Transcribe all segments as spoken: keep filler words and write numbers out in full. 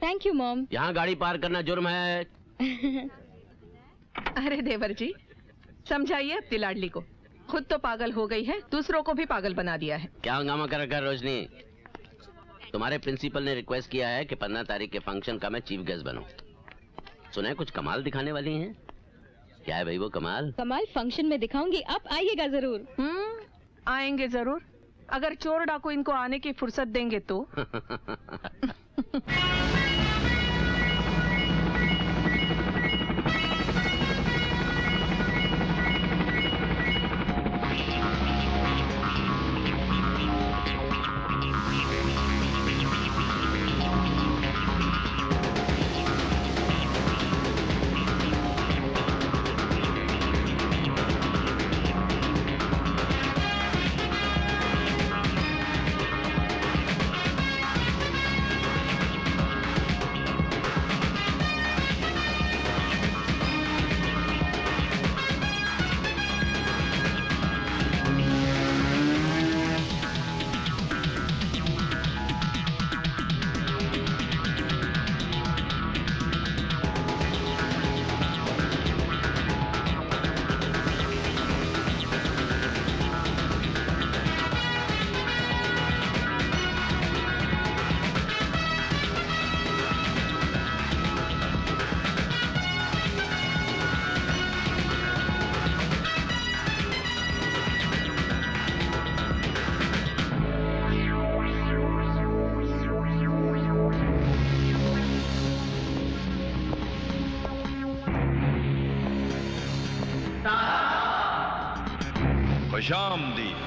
Thank you mom. यहाँ गाड़ी park करना जुर्म है। अरे देवर जी, समझाइए अपनी लाडली को, खुद तो पागल हो गई है, दूसरों को भी पागल बना दिया है। क्या हंगामा कर रखा है रोशनी? तुम्हारे प्रिंसिपल ने रिक्वेस्ट किया है कि पंद्रह तारीख के फंक्शन का मैं चीफ गेस्ट बनूं। सुना है कुछ कमाल दिखाने वाली हैं। क्या है भाई वो कमाल? कमाल फंक्शन में दिखाऊंगी, आप आइएगा जरूर। हम्म, आएंगे जरूर, अगर चोर डाकू इनको आने की फुर्सत देंगे तो। खुशामदीद।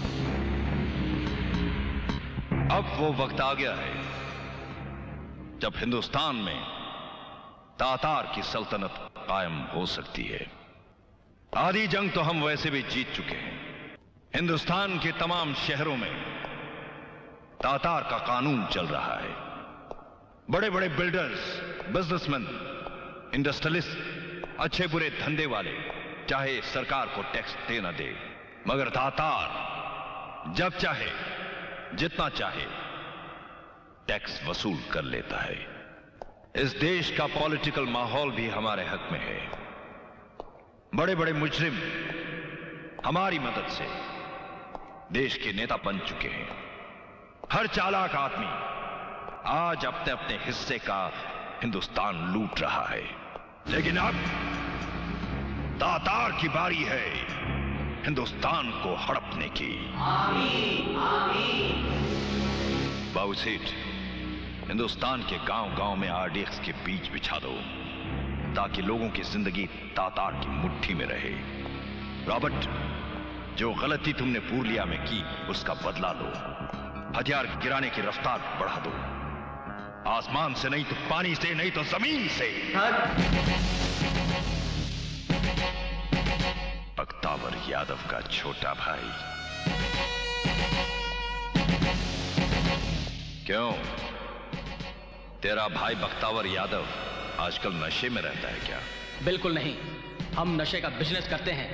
अब वो वक्त आ गया है जब हिंदुस्तान में तातार की सल्तनत कायम हो सकती है। आधी जंग तो हम वैसे भी जीत चुके हैं। हिंदुस्तान के तमाम शहरों में तातार का कानून चल रहा है। बड़े बड़े बिल्डर्स, बिजनेसमैन, इंडस्ट्रियलिस्ट, अच्छे बुरे धंधे वाले चाहे सरकार को टैक्स दे ना दे, मगर तातार जब चाहे जितना चाहे टैक्स वसूल कर लेता है। इस देश का पॉलिटिकल माहौल भी हमारे हक में है। बड़े बड़े मुजरिम हमारी मदद से देश के नेता बन चुके हैं। हर चालाक आदमी आज अपने अपने हिस्से का हिंदुस्तान लूट रहा है। लेकिन अब तातार की बारी है हिंदुस्तान को हड़पने की। आमीन, आमीन। बाबू सेठ, हिंदुस्तान के गांव गांव में आरडीएक्स के बीज बिछा दो ताकि लोगों की जिंदगी तातार की मुट्ठी में रहे। रॉबर्ट, जो गलती तुमने पूर्लिया में की उसका बदला लो। हथियार गिराने की रफ्तार बढ़ा दो। आसमान से नहीं तो पानी से, नहीं तो जमीन से। बख्तावर यादव का छोटा भाई। क्यों, तेरा भाई बख्तावर यादव आजकल नशे में रहता है क्या? बिल्कुल नहीं, हम नशे का बिजनेस करते हैं।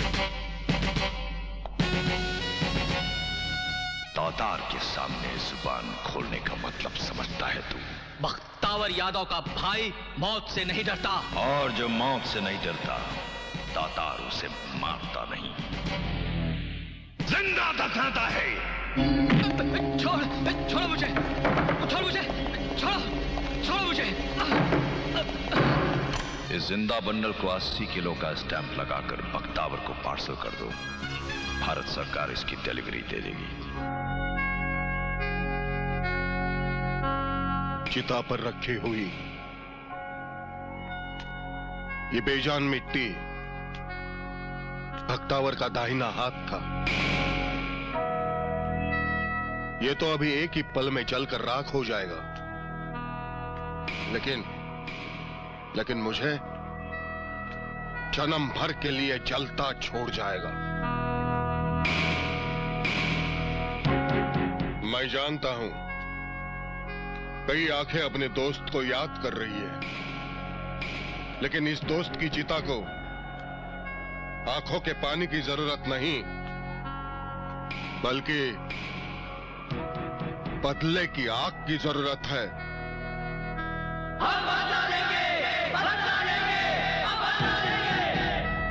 तातार के सामने जुबान खोलने का मतलब समझता है तू? बख्तावर यादव का भाई मौत से नहीं डरता। और जो मौत से नहीं डरता तातार उसे मारता नहीं, जिंदा दफनाता है। छोड़, छोड़ो मुझे, छोड़ो मुझे, छोड़ो, छोड़ो मुझे। इस जिंदा बंडल को अस्सी किलो का स्टैंप लगाकर बख्तावर को पार्सल कर दो। भारत सरकार इसकी डिलीवरी दे देगी। चिता पर रखी हुई ये बेजान मिट्टी बख्तावर का दाहिना हाथ था। ये तो अभी एक ही पल में जलकर राख हो जाएगा, लेकिन लेकिन मुझे जन्म भर के लिए जलता छोड़ जाएगा। मैं जानता हूं कई आंखें अपने दोस्त को याद कर रही है, लेकिन इस दोस्त की चिता को आंखों के पानी की जरूरत नहीं, बल्कि बदले की आग की जरूरत है। हम बदला लेंगे, बदला लेंगे, हम बदला लेंगे।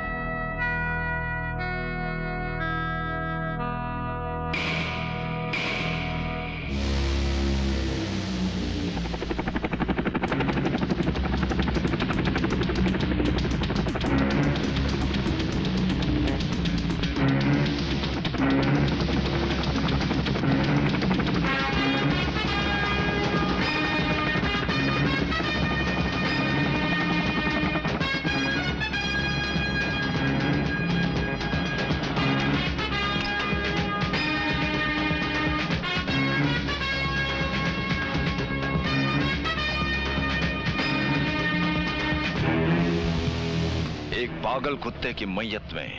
पागल कुत्ते की मैयत में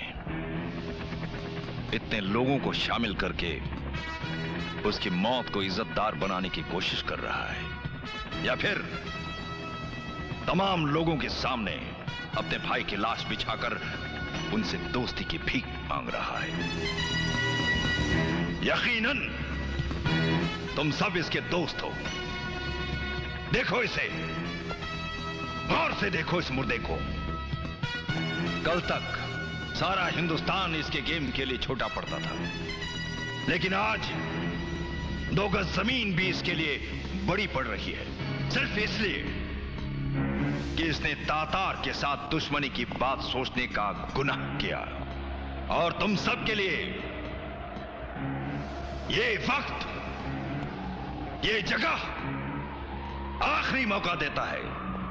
इतने लोगों को शामिल करके उसकी मौत को इज्जतदार बनाने की कोशिश कर रहा है, या फिर तमाम लोगों के सामने अपने भाई की लाश बिछाकर उनसे दोस्ती की भीख मांग रहा है। यकीनन तुम सब इसके दोस्त हो। देखो इसे, गौर से देखो इस मुर्दे को। कल तक सारा हिंदुस्तान इसके गेम के लिए छोटा पड़ता था, लेकिन आज दो गज जमीन भी इसके लिए बड़ी पड़ रही है, सिर्फ इसलिए कि इसने तातार के साथ दुश्मनी की बात सोचने का गुनाह किया। और तुम सब के लिए ये वक्त, ये जगह आखिरी मौका देता है।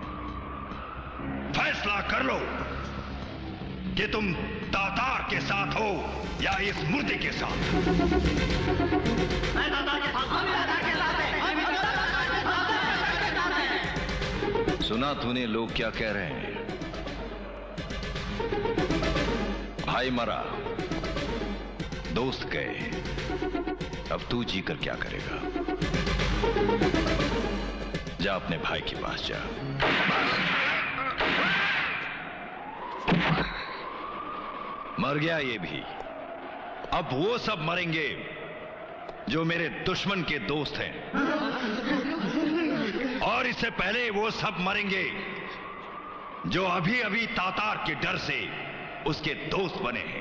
फैसला कर लो कि तुम तातार के साथ हो या इस मुर्दे के साथ। मैं तातार के साथ, हम तातार के साथ हैं, हम तातार के साथ हैं। सुना तूने लोग क्या कह रहे हैं? भाई मरा, दोस्त गए, अब तू जीकर क्या करेगा? जा अपने भाई के पास जा। मर गया ये भी, अब वो सब मरेंगे जो मेरे दुश्मन के दोस्त हैं, और इससे पहले वो सब मरेंगे जो अभी अभी तातार के डर से उसके दोस्त बने हैं।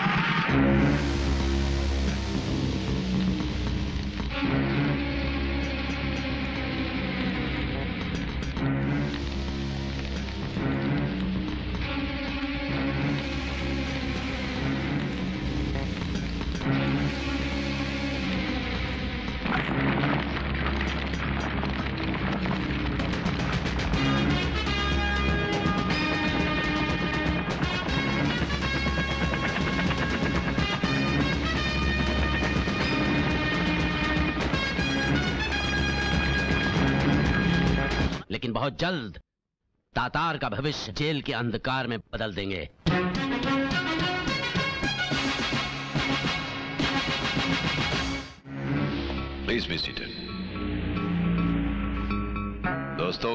लेकिन बहुत जल्द तातार का भविष्य जेल के अंधकार में बदल देंगे। Please be seated. दोस्तों,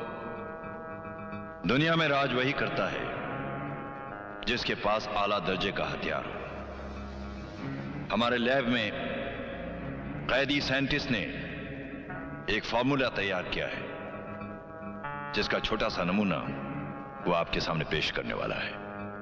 दुनिया में राज वही करता है जिसके पास आला दर्जे का हथियार हो। हमारे लैब में कैदी साइंटिस्ट ने एक फॉर्मूला तैयार किया है जिसका छोटा सा नमूना वो आपके सामने पेश करने वाला है।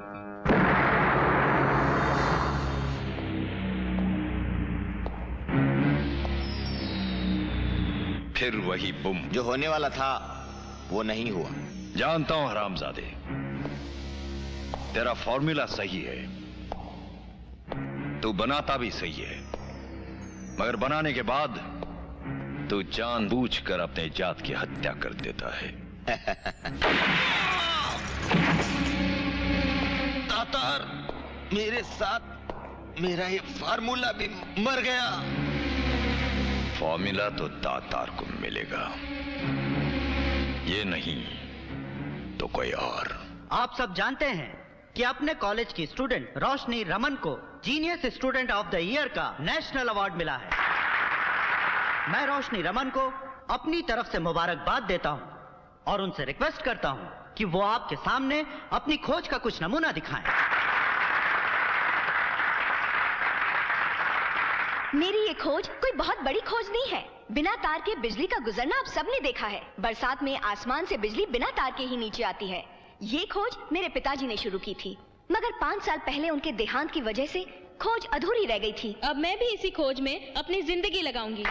फिर वही बुम जो होने वाला था वो नहीं हुआ। जानता हूं हरामजादे, तेरा फॉर्मूला सही है, तू बनाता भी सही है, मगर बनाने के बाद तू जानबूझकर अपने जात की हत्या कर देता है। तातार मेरे साथ, मेरा ये फार्मूला भी मर गया। फॉर्मूला तो तातार को मिलेगा, ये नहीं तो कोई और। आप सब जानते हैं कि अपने कॉलेज की स्टूडेंट रोशनी रमन को genius student of the year का नेशनल अवार्ड मिला है। मैं रोशनी रमन को अपनी तरफ से मुबारकबाद देता हूं और उनसे रिक्वेस्ट करता हूं कि वो आपके सामने अपनी खोज का कुछ नमूना दिखाएं। मेरी ये खोज कोई बहुत बड़ी खोज नहीं है। बिना तार के बिजली का गुजरना आप सबने देखा है। बरसात में आसमान से बिजली बिना तार के ही नीचे आती है। ये खोज मेरे पिताजी ने शुरू की थी, मगर पाँच साल पहले उनके देहांत की वजह से खोज अधूरी रह गई थी। अब मैं भी इसी खोज में अपनी जिंदगी लगाऊंगी।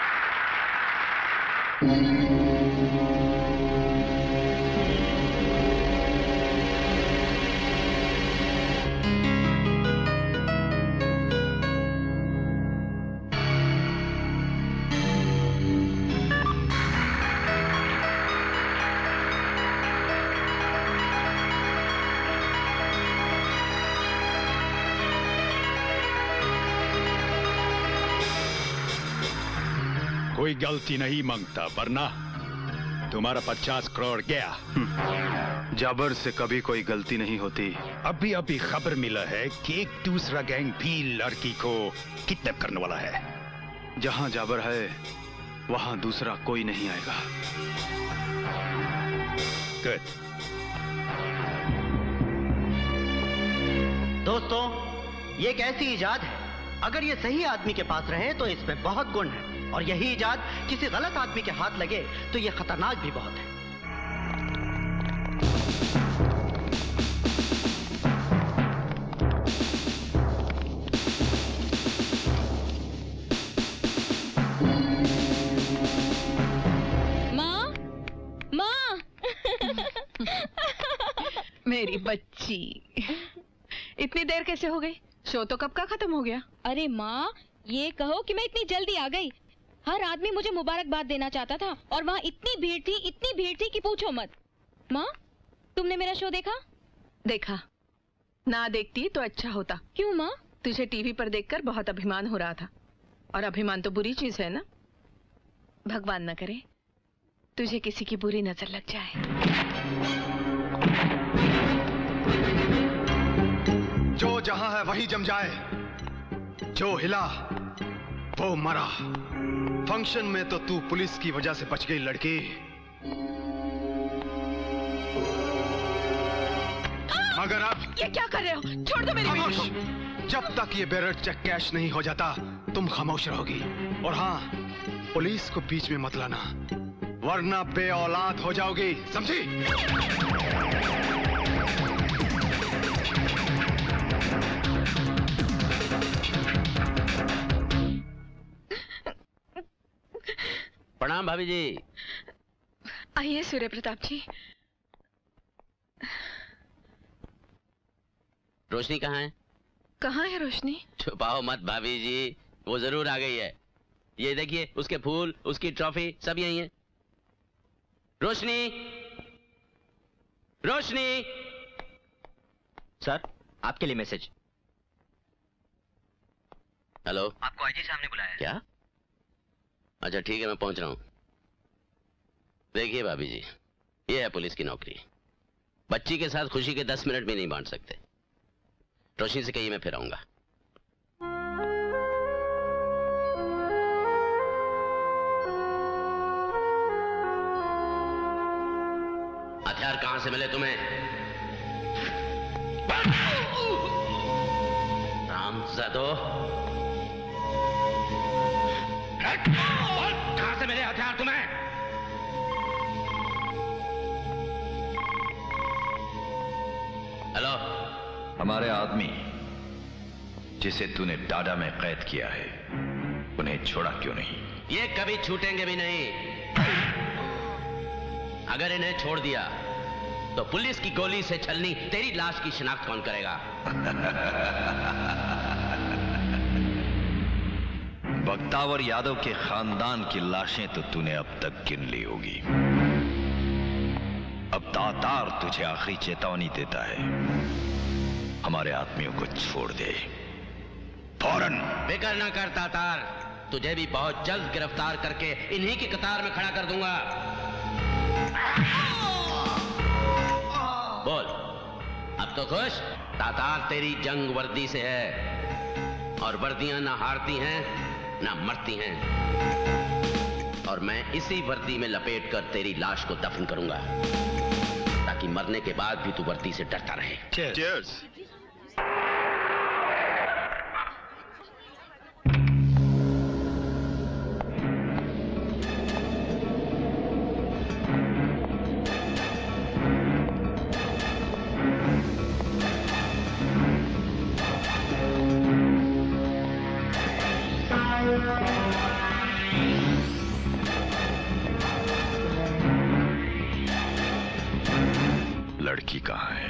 कोई गलती नहीं मांगता, वरना तुम्हारा पचास करोड़ गया। जाबर से कभी कोई गलती नहीं होती। अभी अभी खबर मिला है कि एक दूसरा गैंग भी लड़की को किडनैप करने वाला है। जहां जाबर है वहां दूसरा कोई नहीं आएगा। गुड। दोस्तों, ये एक ऐसी इजाद है, अगर ये सही आदमी के पास रहे तो इसमें बहुत गुण है, और यही इजाद किसी गलत आदमी के हाथ लगे तो ये खतरनाक भी बहुत है। माँ, माँ। मेरी बच्ची, इतनी देर कैसे हो गई? शो तो कब का खत्म हो गया? अरे माँ, ये कहो कि मैं इतनी जल्दी आ गई। हर आदमी मुझे मुबारकबाद देना चाहता था और वहाँ इतनी भीड़ थी, इतनी भीड़ थी कि पूछो मत। माँ, तुमने मेरा शो देखा? देखा। ना देखती तो अच्छा होता। क्यों माँ? तुझे टीवी पर देखकर बहुत अभिमान हो रहा था, और अभिमान तो बुरी चीज है ना। भगवान न करे तुझे किसी की बुरी नजर लग जाए। जो जहां है वही जम जाए, जो हिला वो मरा। फंक्शन में तो तू पुलिस की वजह से बच गई लड़की, मगर अब ये क्या कर रहे हो? छोड़ दो मेरी खामोश। जब तक ये बेरर चेक कैश नहीं हो जाता तुम खामोश रहोगी। और हाँ, पुलिस को बीच में मत लाना, वरना बे औलाद हो जाओगी, समझी? प्रणाम भाभी जी। आइए सूर्य प्रताप जी। रोशनी कहाँ है? कहाँ है रोशनी? छुपाओ मत भाभी जी, वो जरूर आ गई है। ये देखिए, उसके फूल, उसकी ट्रॉफी सब यही है। रोशनी, रोशनी। सर, आपके लिए मैसेज। हेलो, आपको आईजी साहब ने बुलाया है। क्या? अच्छा ठीक है, मैं पहुंच रहा हूं। देखिए भाभी जी, ये है पुलिस की नौकरी। बच्ची के साथ खुशी के दस मिनट भी नहीं बांट सकते। रोशनी से कहिए मैं फिर आऊंगा। हथियार कहां से मिले तुम्हें? रामजादो, कहां से मिले हथियार तुम्हें? हेलो। हमारे आदमी जिसे तूने डाडा में कैद किया है, उन्हें छोड़ा क्यों नहीं? ये कभी छूटेंगे भी नहीं। अगर इन्हें छोड़ दिया तो पुलिस की गोली से छलनी तेरी लाश की शिनाख्त कौन करेगा? बख्तावर यादव के खानदान की लाशें तो तूने अब तक गिन ली होगी। अब तातार तुझे आखिरी चेतावनी देता है, हमारे आदमियों को छोड़ दे फौरन। फिक्र ना कर तातार, तुझे भी बहुत जल्द गिरफ्तार करके इन्हीं की कतार में खड़ा कर दूंगा। बोल, अब तो खुश? तातार तेरी जंग वर्दी से है, और वर्दियां ना हारती हैं ना मरती हैं। और मैं इसी वर्दी में लपेट कर तेरी लाश को दफन करूंगा, ताकि मरने के बाद भी तू वर्दी से डरता रहे। Cheers. लड़की कहाँ है?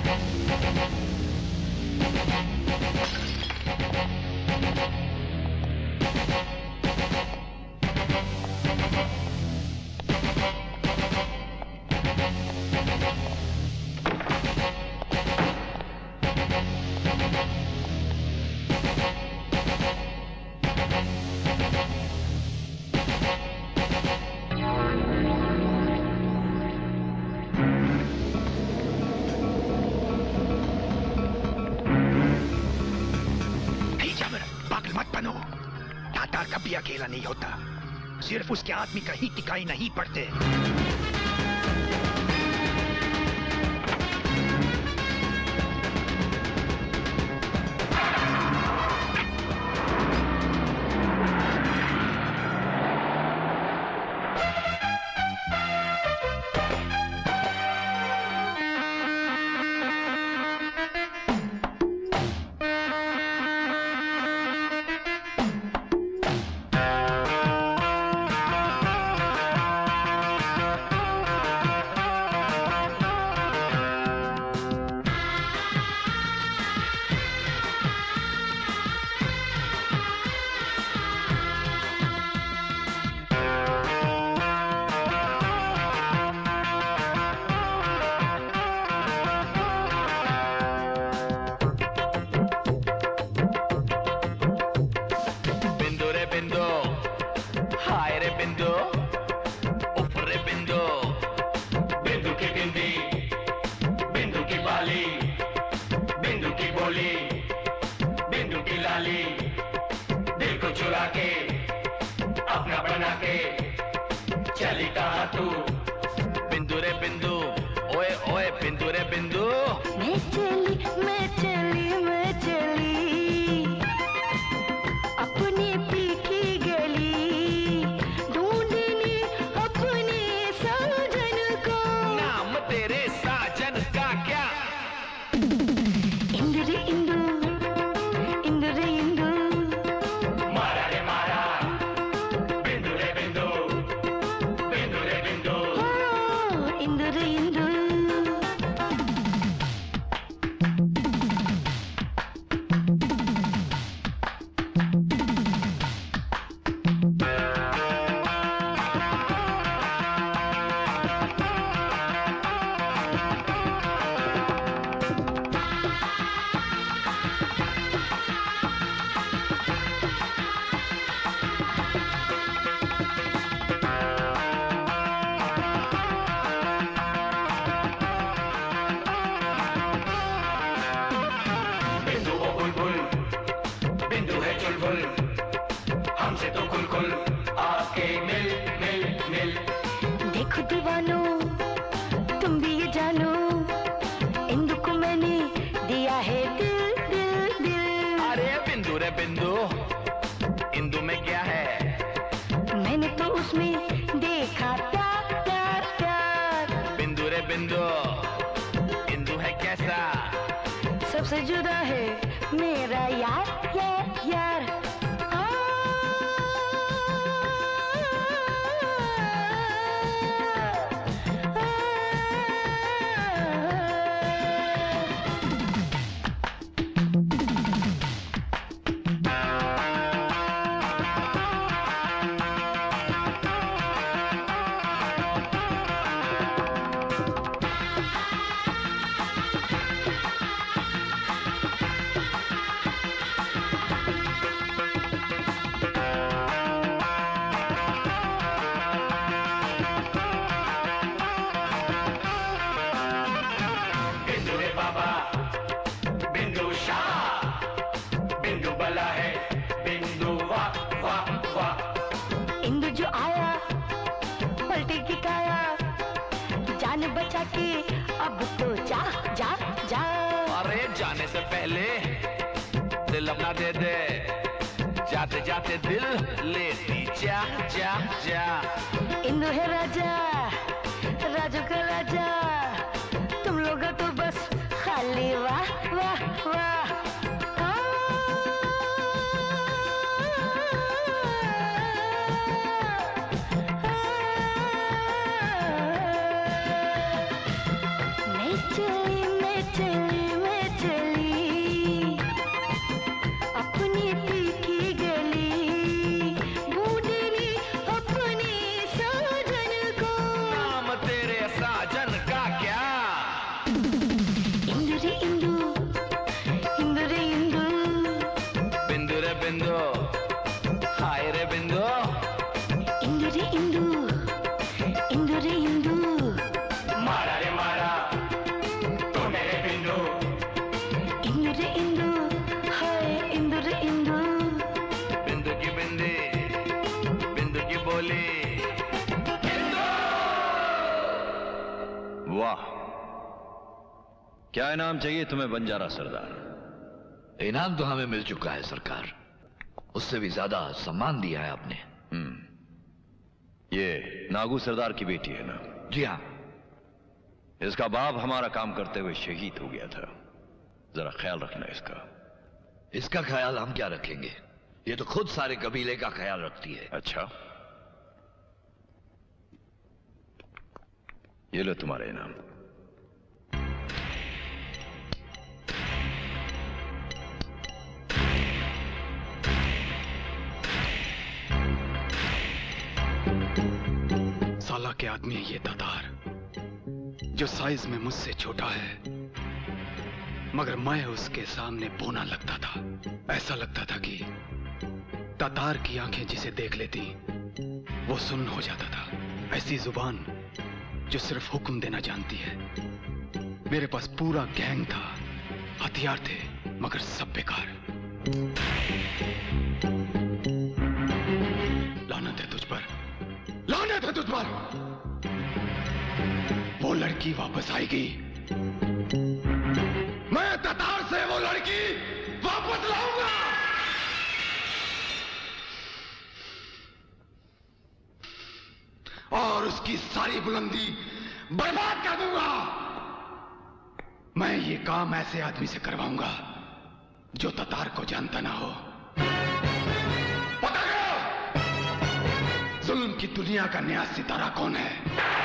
कभी अकेला नहीं होता, सिर्फ उसके आदमी कहीं टिकाई नहीं पड़ते। चली मैं चली मैं चली अपनी तीखी गली ढूंढनी अपने साजन को। नाम तेरे साजन का क्या? इंदु रे इंदु इंदु रे इंदु बिंदु रे बिंदु हाय रे बिंदु इंदु रे इंदु इंदु रे इंदु मारा रे मारा तो मेरे बिंदु। इंदु रे इंदु हाय इंदु रे इंदु बिंदु की बिंदी बिंदु की बोली। वाह, क्या इनाम चाहिए तुम्हें बंजारा सरदार? इनाम तो हमें मिल चुका है सरकार, उससे भी ज्यादा सम्मान दिया है आपने। हम्म, ये नागू सरदार की बेटी है ना? जी हाँ। इसका बाप हमारा काम करते हुए शहीद हो गया था, जरा ख्याल रखना इसका। इसका ख्याल हम क्या रखेंगे, ये तो खुद सारे कबीले का ख्याल रखती है। अच्छा, ये लो तुम्हारा इनाम। साला के आदमी है ये तातार, जो साइज में मुझसे छोटा है, मगर मैं उसके सामने बोना लगता था। ऐसा लगता था कि तातार की आंखें जिसे देख लेती वो सुन्न हो जाता था। ऐसी जुबान जो सिर्फ हुक्म देना जानती है। मेरे पास पूरा गैंग था, हथियार थे, मगर सब बेकार। लानत है तुझ पर, लानत है तुझ पर। वो लड़की वापस आएगी, मैं तातार से वो लड़की वापस लाऊंगा। और उसकी सारी बुलंदी बर्बाद कर दूंगा। मैं ये काम ऐसे आदमी से करवाऊंगा जो तातार को जानता ना हो। पता करो जुल्म की दुनिया का नया सितारा कौन है।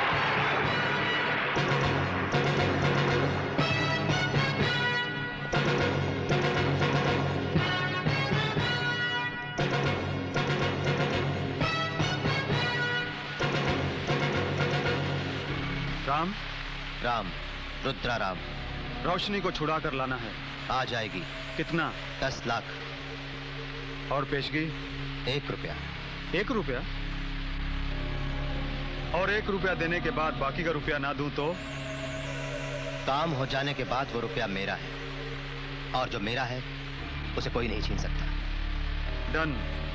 राम राम रुद्रा राम। रोशनी को छुड़ा कर लाना है। आ जाएगी। कितना? दस लाख। और पेशगी? एक रुपया। एक रुपया? और एक रुपया देने के बाद बाकी का रुपया ना दूं तो? काम हो जाने के बाद वो रुपया मेरा है, और जो मेरा है उसे कोई नहीं छीन सकता। डन।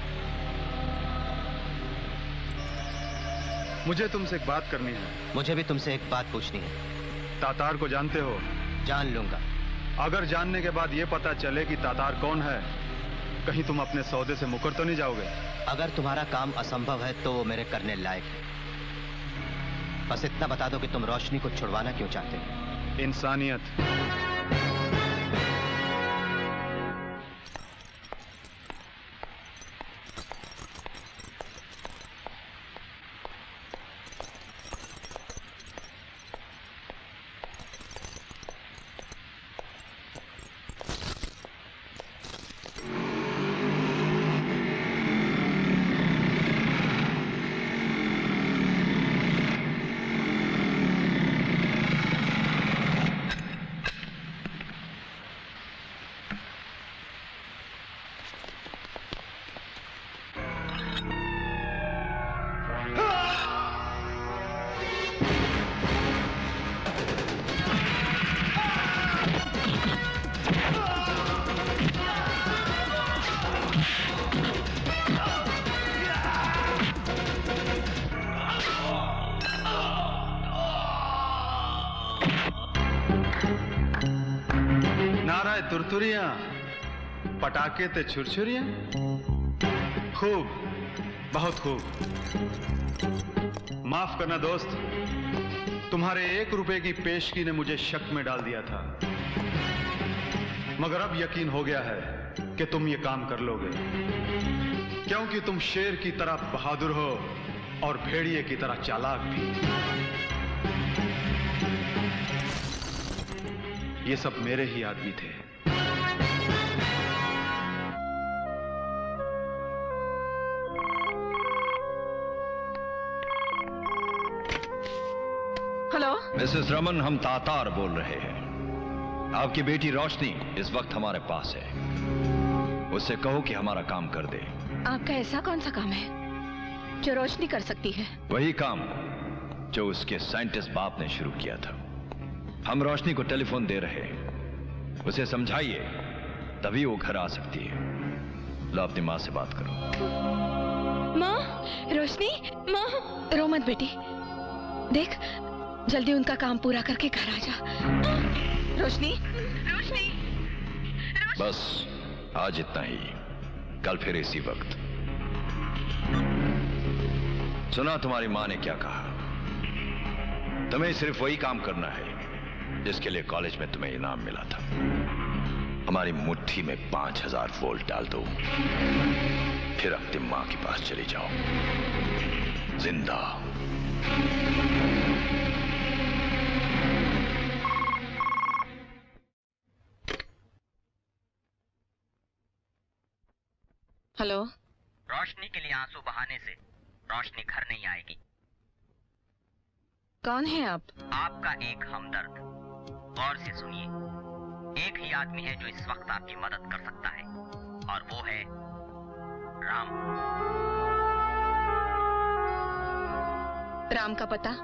मुझे तुमसे एक बात करनी है। मुझे भी तुमसे एक बात पूछनी है। तातार को जानते हो? जान लूंगा। अगर जानने के बाद ये पता चले कि तातार कौन है, कहीं तुम अपने सौदे से मुकर तो नहीं जाओगे? अगर तुम्हारा काम असंभव है तो वो मेरे करने लायक है। बस इतना बता दो कि तुम रोशनी को छुड़वाना क्यों चाहते हो? इंसानियत। तुरतुरियां, पटाखे ते छुरछुरियां। खूब, बहुत खूब। माफ करना दोस्त, तुम्हारे एक रुपए की पेशगी ने मुझे शक में डाल दिया था, मगर अब यकीन हो गया है कि तुम ये काम कर लोगे, क्योंकि तुम शेर की तरह बहादुर हो और भेड़िए की तरह चालाक भी। ये सब मेरे ही आदमी थे। हेलो मिसेस रमन, हम तातार बोल रहे हैं। आपकी बेटी रोशनी इस वक्त हमारे पास है। उससे कहो कि हमारा काम कर दे। आपका ऐसा कौन सा काम है जो रोशनी कर सकती है? वही काम जो उसके साइंटिस्ट बाप ने शुरू किया था। हम रोशनी को टेलीफोन दे रहे हैं, उसे समझाइए, तभी वो घर आ सकती है। लो अपनी माँ से बात करो। माँ, रोशनी, माँ, रो मत बेटी। देख, जल्दी उनका काम पूरा करके घर आ जा। रोशनी, रोशनी, बस आज इतना ही, कल फिर इसी वक्त। सुना तुम्हारी माँ ने क्या कहा? तुम्हें सिर्फ वही काम करना है जिसके लिए कॉलेज में तुम्हें इनाम मिला था। हमारी मुट्ठी में पांच हजार वोल्ट डाल दो, फिर अपनी माँ के पास चली जाओ जिंदा। हेलो। रोशनी के लिए आंसू बहाने से रोशनी घर नहीं आएगी। कौन है आप? आपका एक हमदर्द। गौर से सुनिए, एक ही आदमी है जो इस वक्त आपकी मदद कर सकता है, और वो है राम। राम का पता?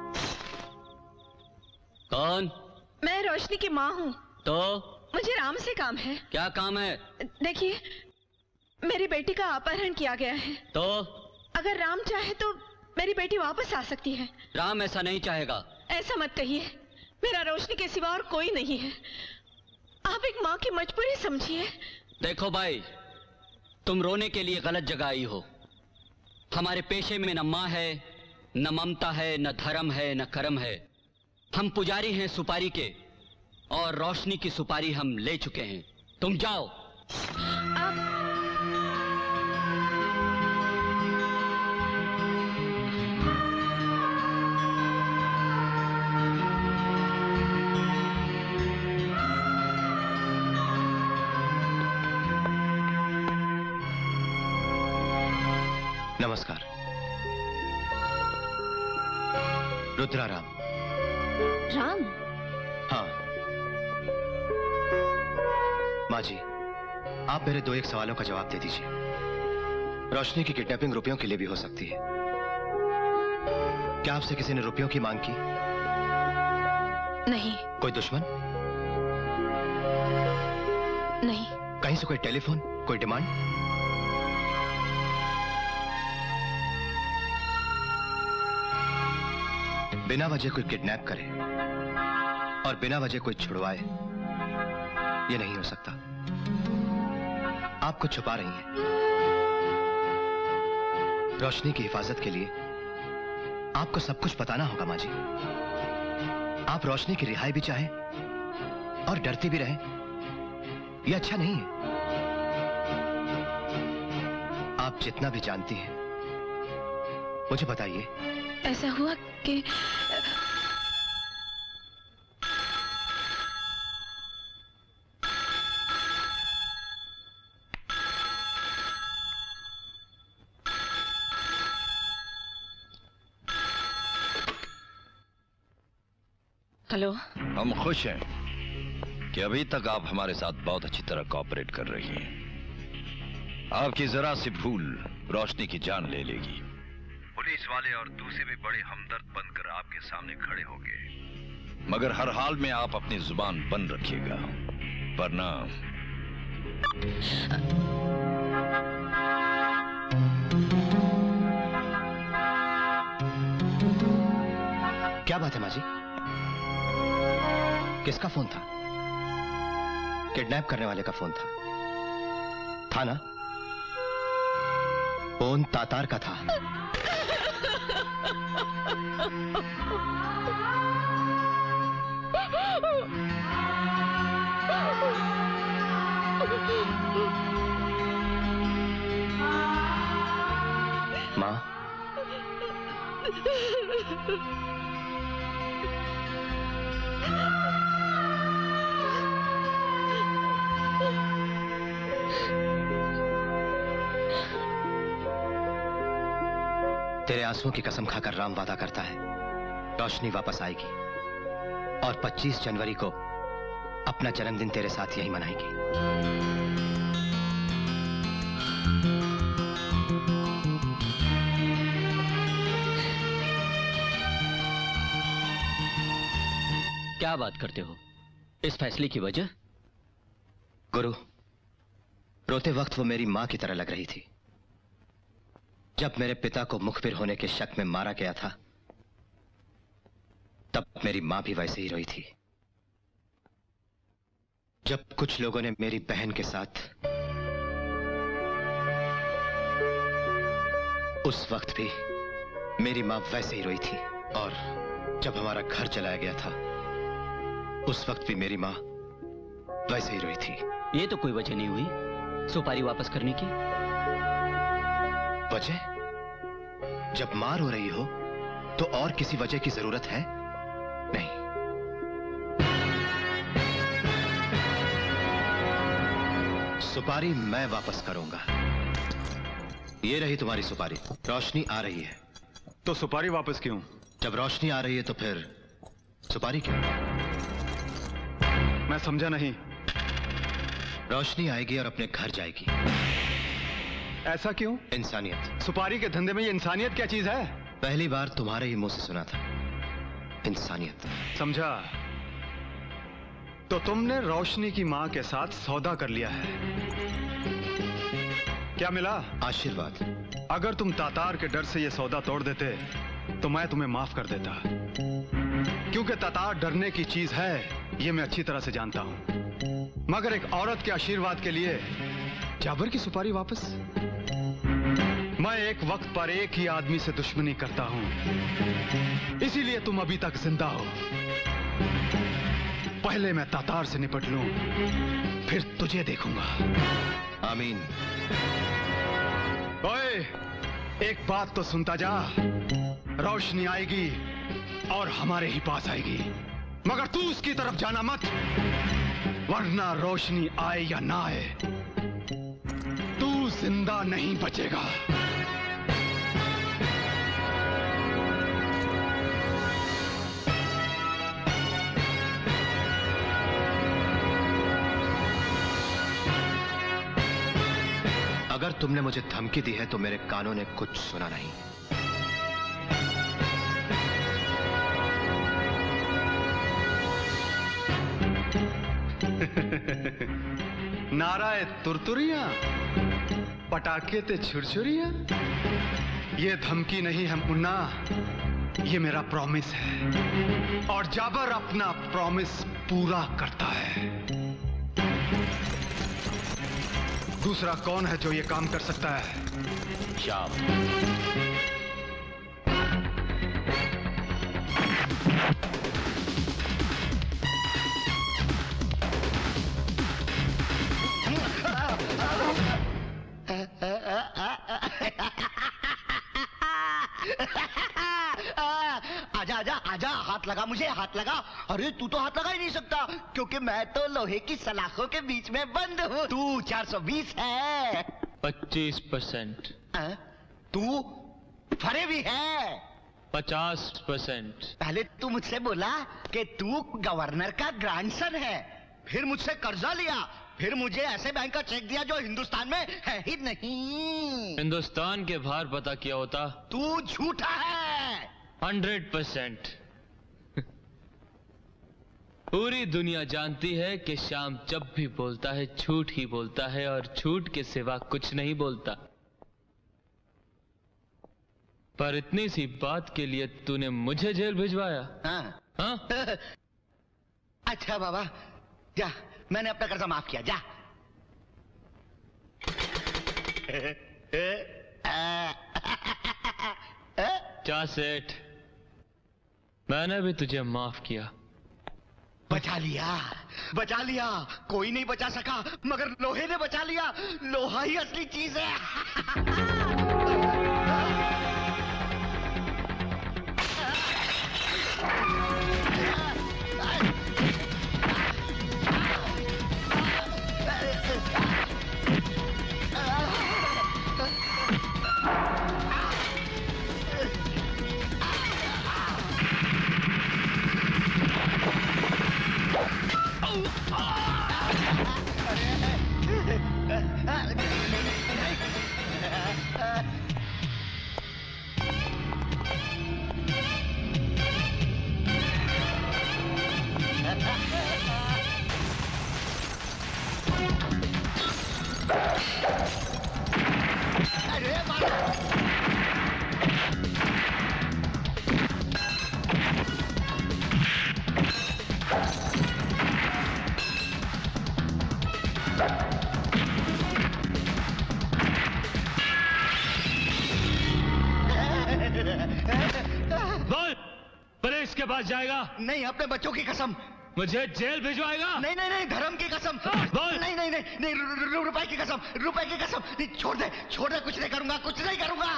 कौन? मैं रोशनी की माँ हूँ। तो मुझे राम से काम है। क्या काम है? देखिए, मेरी बेटी का अपहरण किया गया है। तो अगर राम चाहे तो मेरी बेटी वापस आ सकती है। राम ऐसा नहीं चाहेगा। ऐसा मत कहिए, मेरा रोशनी के सिवा और कोई नहीं है। आप एक माँ की मजबूरी समझिए। देखो भाई, तुम रोने के लिए गलत जगह आई हो। हमारे पेशे में न माँ है, न ममता है, न धर्म है, न कर्म है। हम पुजारी हैं सुपारी के, और रोशनी की सुपारी हम ले चुके हैं। तुम जाओ। आप... नमस्कार। रुद्रा राम। राम? हाँ माँ जी, आप मेरे दो एक सवालों का जवाब दे दीजिए। रोशनी की किडनैपिंग रुपयों के लिए भी हो सकती है। क्या आपसे किसी ने रुपयों की मांग की? नहीं। कोई दुश्मन? नहीं। कहीं से कोई टेलीफोन, कोई डिमांड? बिना वजह कोई किडनैप करे और बिना वजह कोई छुड़वाए, ये नहीं हो सकता। आप कुछ छुपा रही हैं। रोशनी की हिफाजत के लिए आपको सब कुछ बताना होगा माँ जी। आप रोशनी की रिहाई भी चाहें और डरती भी रहें, ये अच्छा नहीं है। आप जितना भी जानती हैं मुझे बताइए। ऐसा हुआ कि हेलो। हम खुश हैं कि अभी तक आप हमारे साथ बहुत अच्छी तरह कोऑपरेट कर रही हैं। आपकी जरा सी भूल रोशनी की जान ले लेगी। पुलिस वाले और दूसरे भी बड़े हमदर्द बनकर आपके सामने खड़े होंगे, मगर हर हाल में आप अपनी जुबान बंद रखिएगा, वरना क्या बात है माँ जी? किसका फोन था? किडनैप करने वाले का फोन था, था ना? फोन तातार का था। माँ, तेरे आंसुओं की कसम खाकर राम वादा करता है, रोशनी वापस आएगी और पच्चीस जनवरी को अपना जन्मदिन तेरे साथ यही मनाएगी। क्या बात करते हो? इस फैसले की वजह? गुरु, रोते वक्त वो मेरी मां की तरह लग रही थी। जब मेरे पिता को मुखबिर होने के शक में मारा गया था, तब मेरी मां भी वैसे ही रोई थी। जब कुछ लोगों ने मेरी बहन के साथ, उस वक्त भी मेरी मां वैसे ही रोई थी। और जब हमारा घर जलाया गया था, उस वक्त भी मेरी मां वैसे ही रोई थी। ये तो कोई वजह नहीं हुई सुपारी वापस करने की। वजह? जब मां रो रही हो तो और किसी वजह की जरूरत है? नहीं। सुपारी मैं वापस करूंगा। ये रही तुम्हारी सुपारी। रोशनी आ रही है। तो सुपारी वापस क्यों? जब रोशनी आ रही है तो फिर सुपारी क्यों? मैं समझा नहीं। रोशनी आएगी और अपने घर जाएगी। ऐसा क्यों? इंसानियत। सुपारी के धंधे में ये इंसानियत क्या चीज है? पहली बार तुम्हारे ही मुंह से सुना था, इंसानियत। समझा। तो तुमने रोशनी की मां के साथ सौदा कर लिया है। क्या मिला? आशीर्वाद। अगर तुम तातार के डर से ये सौदा तोड़ देते तो मैं तुम्हें माफ कर देता, क्योंकि तातार डरने की चीज है, ये मैं अच्छी तरह से जानता हूं। मगर एक औरत के आशीर्वाद के लिए जाबर की सुपारी वापस? मैं एक वक्त पर एक ही आदमी से दुश्मनी करता हूं, इसीलिए तुम अभी तक जिंदा हो। पहले मैं तातार से निपट लूं, फिर तुझे देखूंगा। आमीन। ओए, एक बात तो सुनता जा। रोशनी आएगी और हमारे ही पास आएगी, मगर तू उसकी तरफ जाना मत, वरना रोशनी आए या ना आए, तू जिंदा नहीं बचेगा। अगर तुमने मुझे धमकी दी है तो मेरे कानों ने कुछ सुना नहीं। नाराए तुरतुरियां, पटाखे ते छुरछुरियां। ये धमकी नहीं है मुन्ना, ये मेरा प्रॉमिस है, और जाबर अपना प्रॉमिस पूरा करता है। दूसरा कौन है जो ये काम कर सकता है? शाम। आजा आजा आजा, हाथ लगा मुझे, हाथ लगा। अरे तू तो हाथ लगा ही नहीं सकता, क्योंकि मैं तो लोहे की सलाखों के बीच में बंद हूँ। तू चार सौ बीस है। पच्चीस परसेंट। तू फरे भी है। पचास परसेंट। पहले तू मुझसे बोला कि तू गवर्नर का ग्रैंडसन है, फिर मुझसे कर्जा लिया, फिर मुझे ऐसे बैंक का चेक दिया जो हिंदुस्तान में है ही नहीं। हिंदुस्तान के बाहर पता किया होता। तू झूठा है। Hundred percent. पूरी दुनिया जानती है कि श्याम जब भी बोलता है झूठ ही बोलता है, और झूठ के सिवा कुछ नहीं बोलता। पर इतनी सी बात के लिए तूने मुझे जेल भिजवाया? हाँ। हाँ? अच्छा बाबा, जा, मैंने अपना कर्जा माफ किया, जा। जा सेठ, मैंने भी तुझे माफ किया। बचा लिया, बचा लिया। कोई नहीं बचा सका, मगर लोहे ने बचा लिया। लोहा ही असली चीज है। उसके पास जाएगा? नहीं, अपने बच्चों की कसम। मुझे जेल भिजवाएगा? नहीं नहीं नहीं, धर्म की कसम। बोल। नहीं नहीं नहीं नहीं, रु- रु- रुपए की कसम, रुपए की कसम। नहीं, छोड़ दे, छोड़ दे, कुछ नहीं करूंगा, कुछ नहीं करूंगा।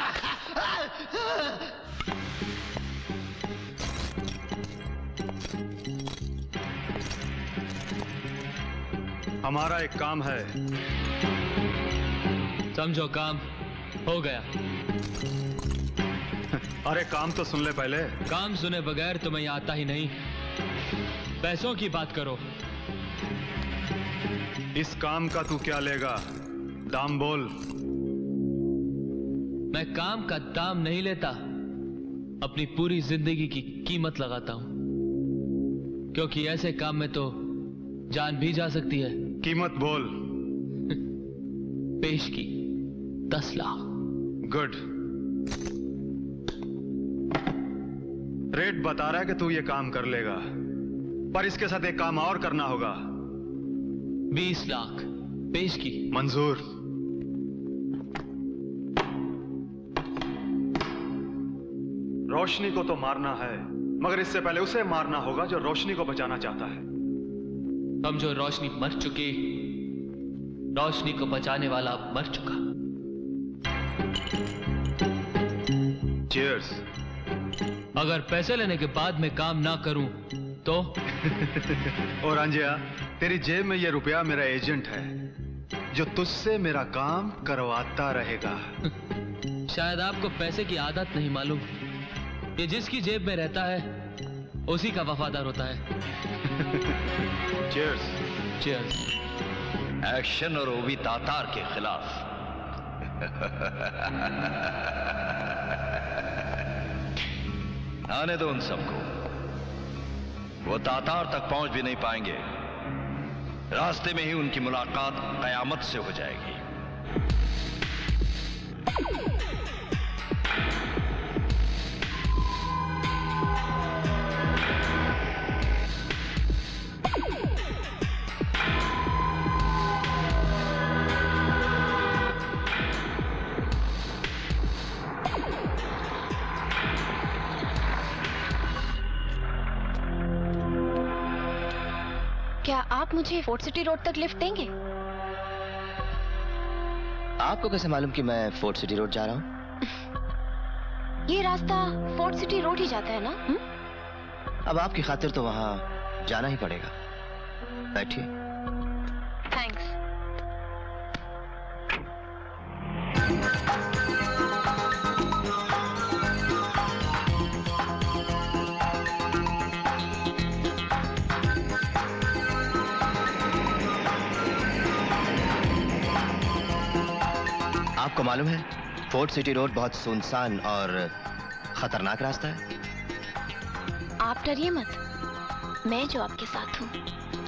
हमारा एक काम है। समझो काम हो गया। अरे काम तो सुन ले पहले। काम सुने बगैर तुम्हें यहाँ आता ही नहीं। पैसों की बात करो। इस काम का तू क्या लेगा? दाम बोल। मैं काम का दाम नहीं लेता, अपनी पूरी जिंदगी की कीमत लगाता हूं, क्योंकि ऐसे काम में तो जान भी जा सकती है। कीमत बोल। पेश की दस लाख। गुड। रेट बता रहा है कि तू ये काम कर लेगा, पर इसके साथ एक काम और करना होगा। बीस लाख। पेश की। मंजूर। रोशनी को तो मारना है, मगर इससे पहले उसे मारना होगा जो रोशनी को बचाना चाहता है। हम जो रोशनी मर चुकी, रोशनी को बचाने वाला अब मर चुका। चीयर्स। अगर पैसे लेने के बाद मैं काम ना करूं तो? और अंजिया, तेरी जेब में ये रुपया मेरा एजेंट है, जो तुझसे मेरा काम करवाता रहेगा। शायद आपको पैसे की आदत नहीं मालूम। ये जिसकी जेब में रहता है उसी का वफादार होता है। चीयर्स। चीयर्स। एक्शन और वो भी तातार के खिलाफ। आने दो उन सबको, वो तातार तक पहुंच भी नहीं पाएंगे। रास्ते में ही उनकी मुलाकात कयामत से हो जाएगी। क्या आप मुझे फोर्ट सिटी रोड तक लिफ्ट देंगे? आपको कैसे मालूम कि मैं फोर्ट सिटी रोड जा रहा हूँ? ये रास्ता फोर्ट सिटी रोड ही जाता है ना? हुँ? अब आपकी खातिर तो वहां जाना ही पड़ेगा। बैठिए। थैंक्स। आपको मालूम है, फोर्ट सिटी रोड बहुत सुनसान और खतरनाक रास्ता है। आप डरिए मत, मैं जो आपके साथ हूँ।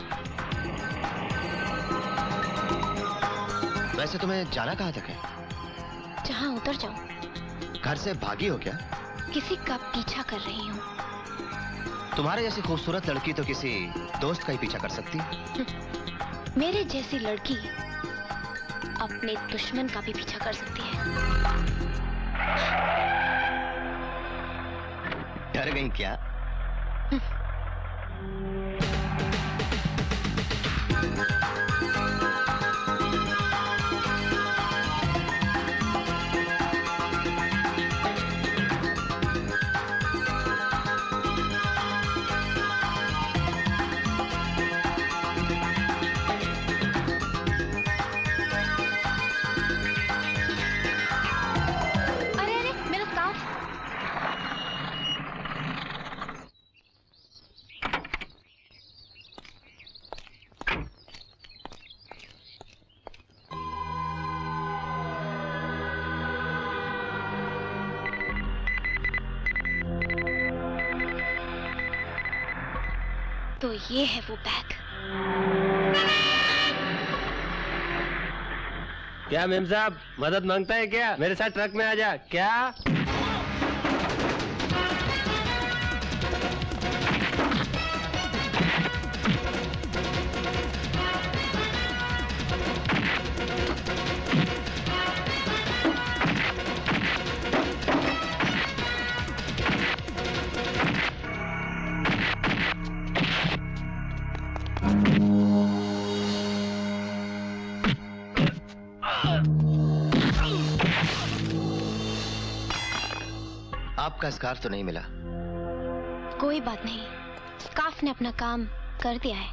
वैसे तुम्हें जाना कहाँ तक है? जहाँ उतर जाऊँ। घर से भागी हो क्या? किसी का पीछा कर रही हूँ। तुम्हारे जैसी खूबसूरत लड़की तो किसी दोस्त का ही पीछा कर सकती। मेरे जैसी लड़की अपने दुश्मन का भी पीछा कर सकती है। डर गई क्या? तो ये है वो बैग। क्या मेम साहब मदद मांगता है क्या? मेरे साथ ट्रक में आ जा। क्या? आपका स्कार्फ तो नहीं मिला। कोई बात नहीं, स्कार्फ ने अपना काम कर दिया है।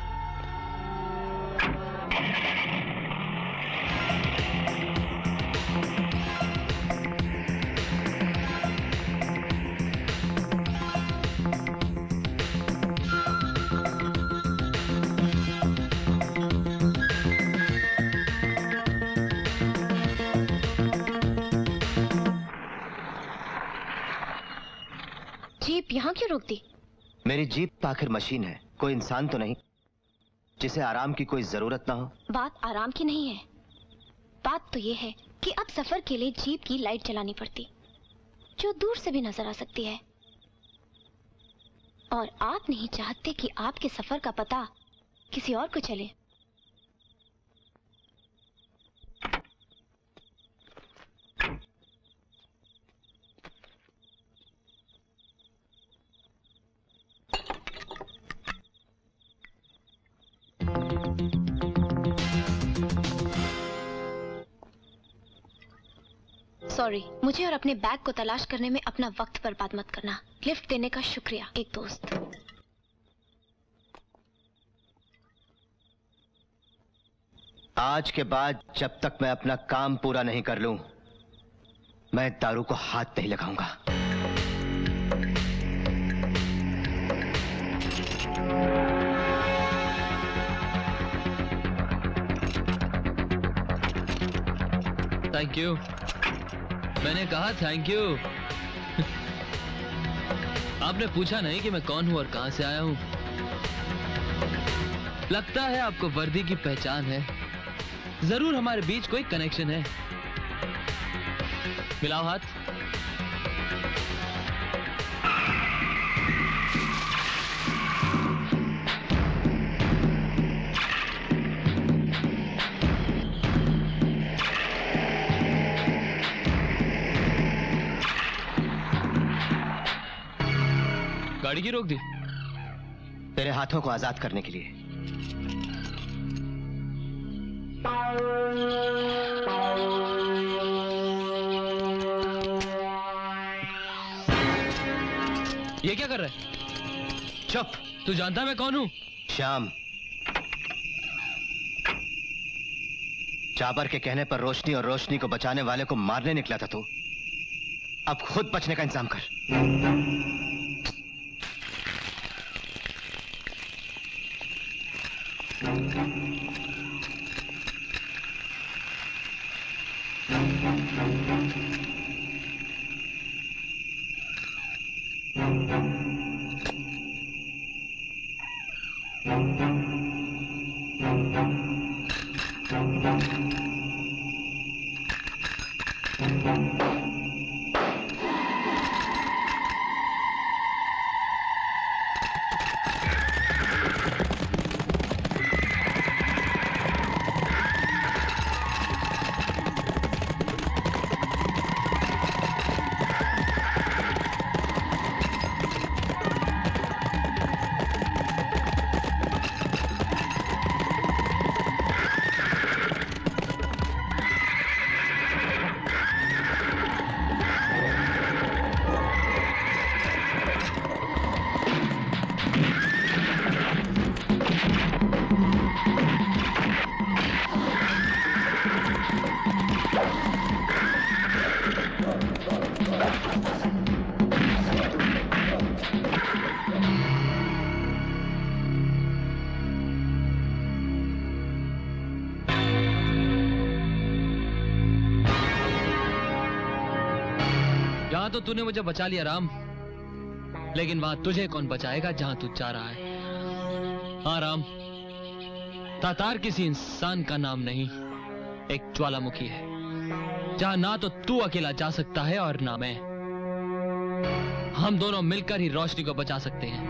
जीप यहाँ क्यों रोक दी? मेरी जीप आखिर मशीन है, कोई इंसान तो नहीं जिसे आराम की कोई जरूरत ना हो। बात आराम की नहीं है, बात तो ये है कि अब सफर के लिए जीप की लाइट जलानी पड़ती, जो दूर से भी नजर आ सकती है। और आप नहीं चाहते कि आपके सफर का पता किसी और को चले। सॉरी, मुझे और अपने बैग को तलाश करने में अपना वक्त बर्बाद मत करना। लिफ्ट देने का शुक्रिया एक दोस्त। आज के बाद जब तक मैं अपना काम पूरा नहीं कर लूं, मैं दारू को हाथ नहीं लगाऊंगा। Thank you. मैंने कहा थैंक यू। आपने पूछा नहीं कि मैं कौन हूं और कहां से आया हूं। लगता है आपको वर्दी की पहचान है। जरूर हमारे बीच कोई कनेक्शन है। मिलाओ हाथ। गाड़ी की रोक दी? तेरे हाथों को आजाद करने के लिए। ये क्या कर रहा है? चुप। तू जानता मैं कौन हूं? श्याम। जाबर के कहने पर रोशनी और रोशनी को बचाने वाले को मारने निकला था तू। अब खुद बचने का इंतजाम कर। तो तूने मुझे बचा लिया राम, लेकिन वहां तुझे कौन बचाएगा जहां तू जा रहा है। हाँ राम, तातार किसी इंसान का नाम नहीं, एक ज्वालामुखी है जहां ना तो तू अकेला जा सकता है और ना मैं। हम दोनों मिलकर ही रोशनी को बचा सकते हैं।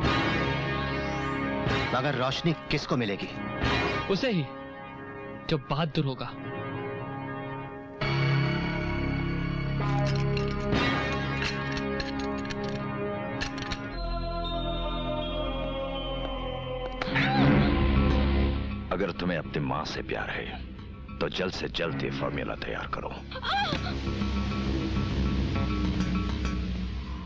मगर रोशनी किसको मिलेगी? उसे ही जो बहादुर होगा। अगर तुम्हें अपनी मां से प्यार है तो जल्द से जल्द ये फॉर्मूला तैयार करो।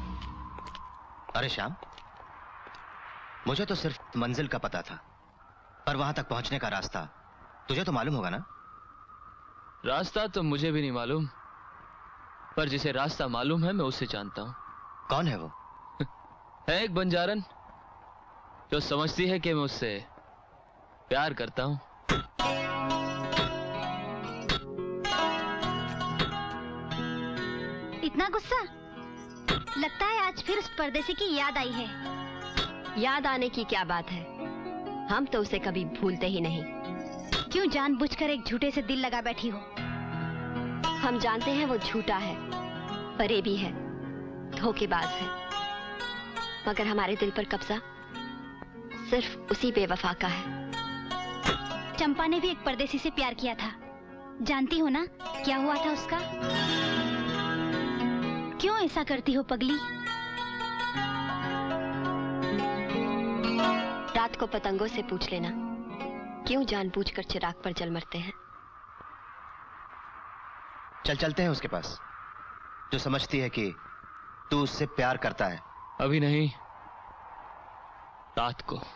अरे श्याम, मुझे तो सिर्फ मंजिल का पता था, पर वहां तक पहुंचने का रास्ता तुझे तो मालूम होगा ना? रास्ता तो मुझे भी नहीं मालूम, पर जिसे रास्ता मालूम है मैं उसे जानता हूं। कौन है वो? है एक बंजारन जो समझती है कि मैं उससे प्यार करता हूं। इतना गुस्सा? लगता है आज फिर उस परदेसी की याद आई है। याद आने की क्या बात है, हम तो उसे कभी भूलते ही नहीं। क्यों जानबूझकर एक झूठे से दिल लगा बैठी हो? हम जानते हैं वो झूठा है, फरेबी है, धोखेबाज है, मगर हमारे दिल पर कब्जा सिर्फ उसी बेवफा का है। चंपा ने भी एक परदेसी से प्यार किया था, जानती हो ना क्या हुआ था उसका? क्यों ऐसा करती हो पगली? रात को पतंगों से पूछ लेना, क्यों जानबूझकर चिराग पर जल मरते हैं। चल चलते हैं उसके पास, जो समझती है कि तू उससे प्यार करता है। अभी नहीं, रात को।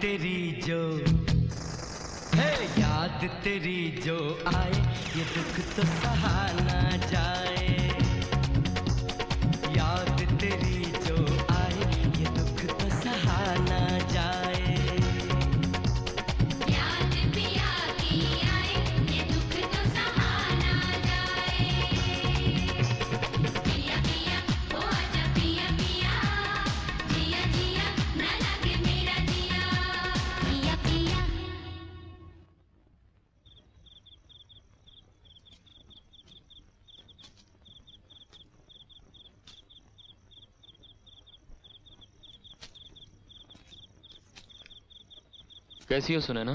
तेरी जो है, याद तेरी जो आए, ये दुख तो सहा ना जाए। याद तेरी जो आए, ये दुख तो सहा ना जाए। याद पिया की आए, ये दुख तो सहा ना जाए। पिया पिया ओ आजा पिया पिया, जिया जिया ना लगे मेरा जिया। पिया पिया कैसी हो सुनैना?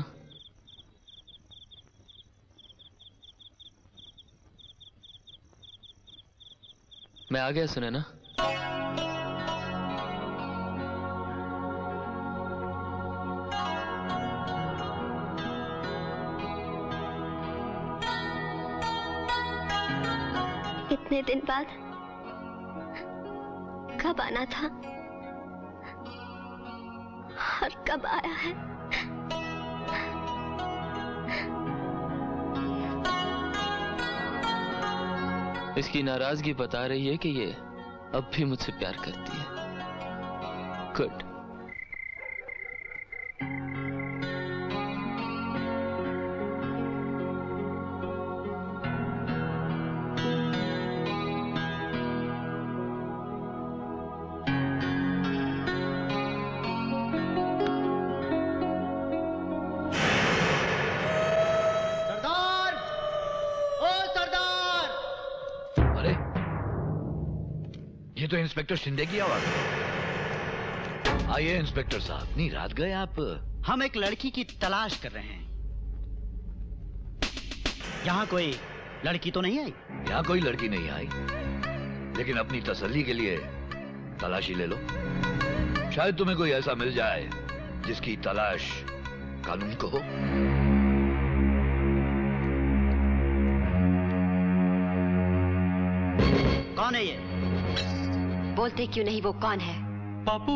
मैं आ गया सुनैना। इतने दिन बाद कब आना था और कब आया है? इसकी नाराजगी बता रही है कि ये अब भी मुझसे प्यार करती है। गुड। सरदार, ओ सरदार! अरे ये तो इंस्पेक्टर शिंदे की आवाज है। आइए इंस्पेक्टर साहब, इतनी रात गए आप? हम एक लड़की की तलाश कर रहे हैं। यहाँ कोई लड़की तो नहीं आई? यहाँ कोई लड़की नहीं आई, लेकिन अपनी तसल्ली के लिए तलाशी ले लो। शायद तुम्हें कोई ऐसा मिल जाए जिसकी तलाश कानून को हो। कौन है ये? बोलते क्यों नहीं वो कौन है? पापू।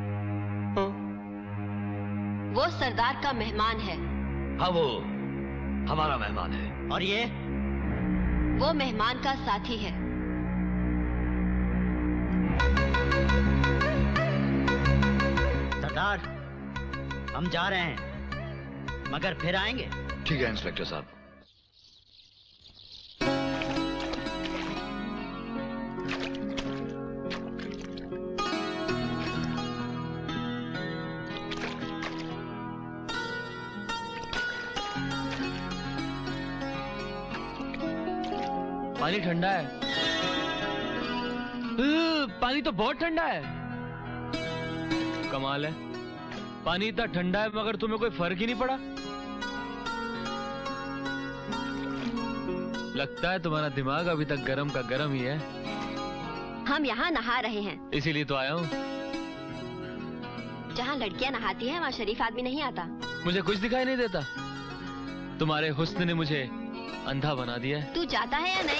वो सरदार का मेहमान है। हाँ, वो हमारा मेहमान है। और ये? वो मेहमान का साथी है। सरदार, हम जा रहे हैं, मगर फिर आएंगे। ठीक है इंस्पेक्टर साहब। पानी ठंडा है। अ, पानी तो बहुत ठंडा है। कमाल है, पानी इतना ठंडा है मगर तुम्हें कोई फर्क ही नहीं पड़ा। लगता है तुम्हारा दिमाग अभी तक गरम का गरम ही है। हम यहाँ नहा रहे हैं। इसीलिए तो आया हूँ। जहाँ लड़कियाँ नहाती हैं वहाँ शरीफ आदमी नहीं आता। मुझे कुछ दिखाई नहीं देता। तुम्हारे हुस्न ने मुझे अंधा बना दिया है। तू जाता है या नहीं?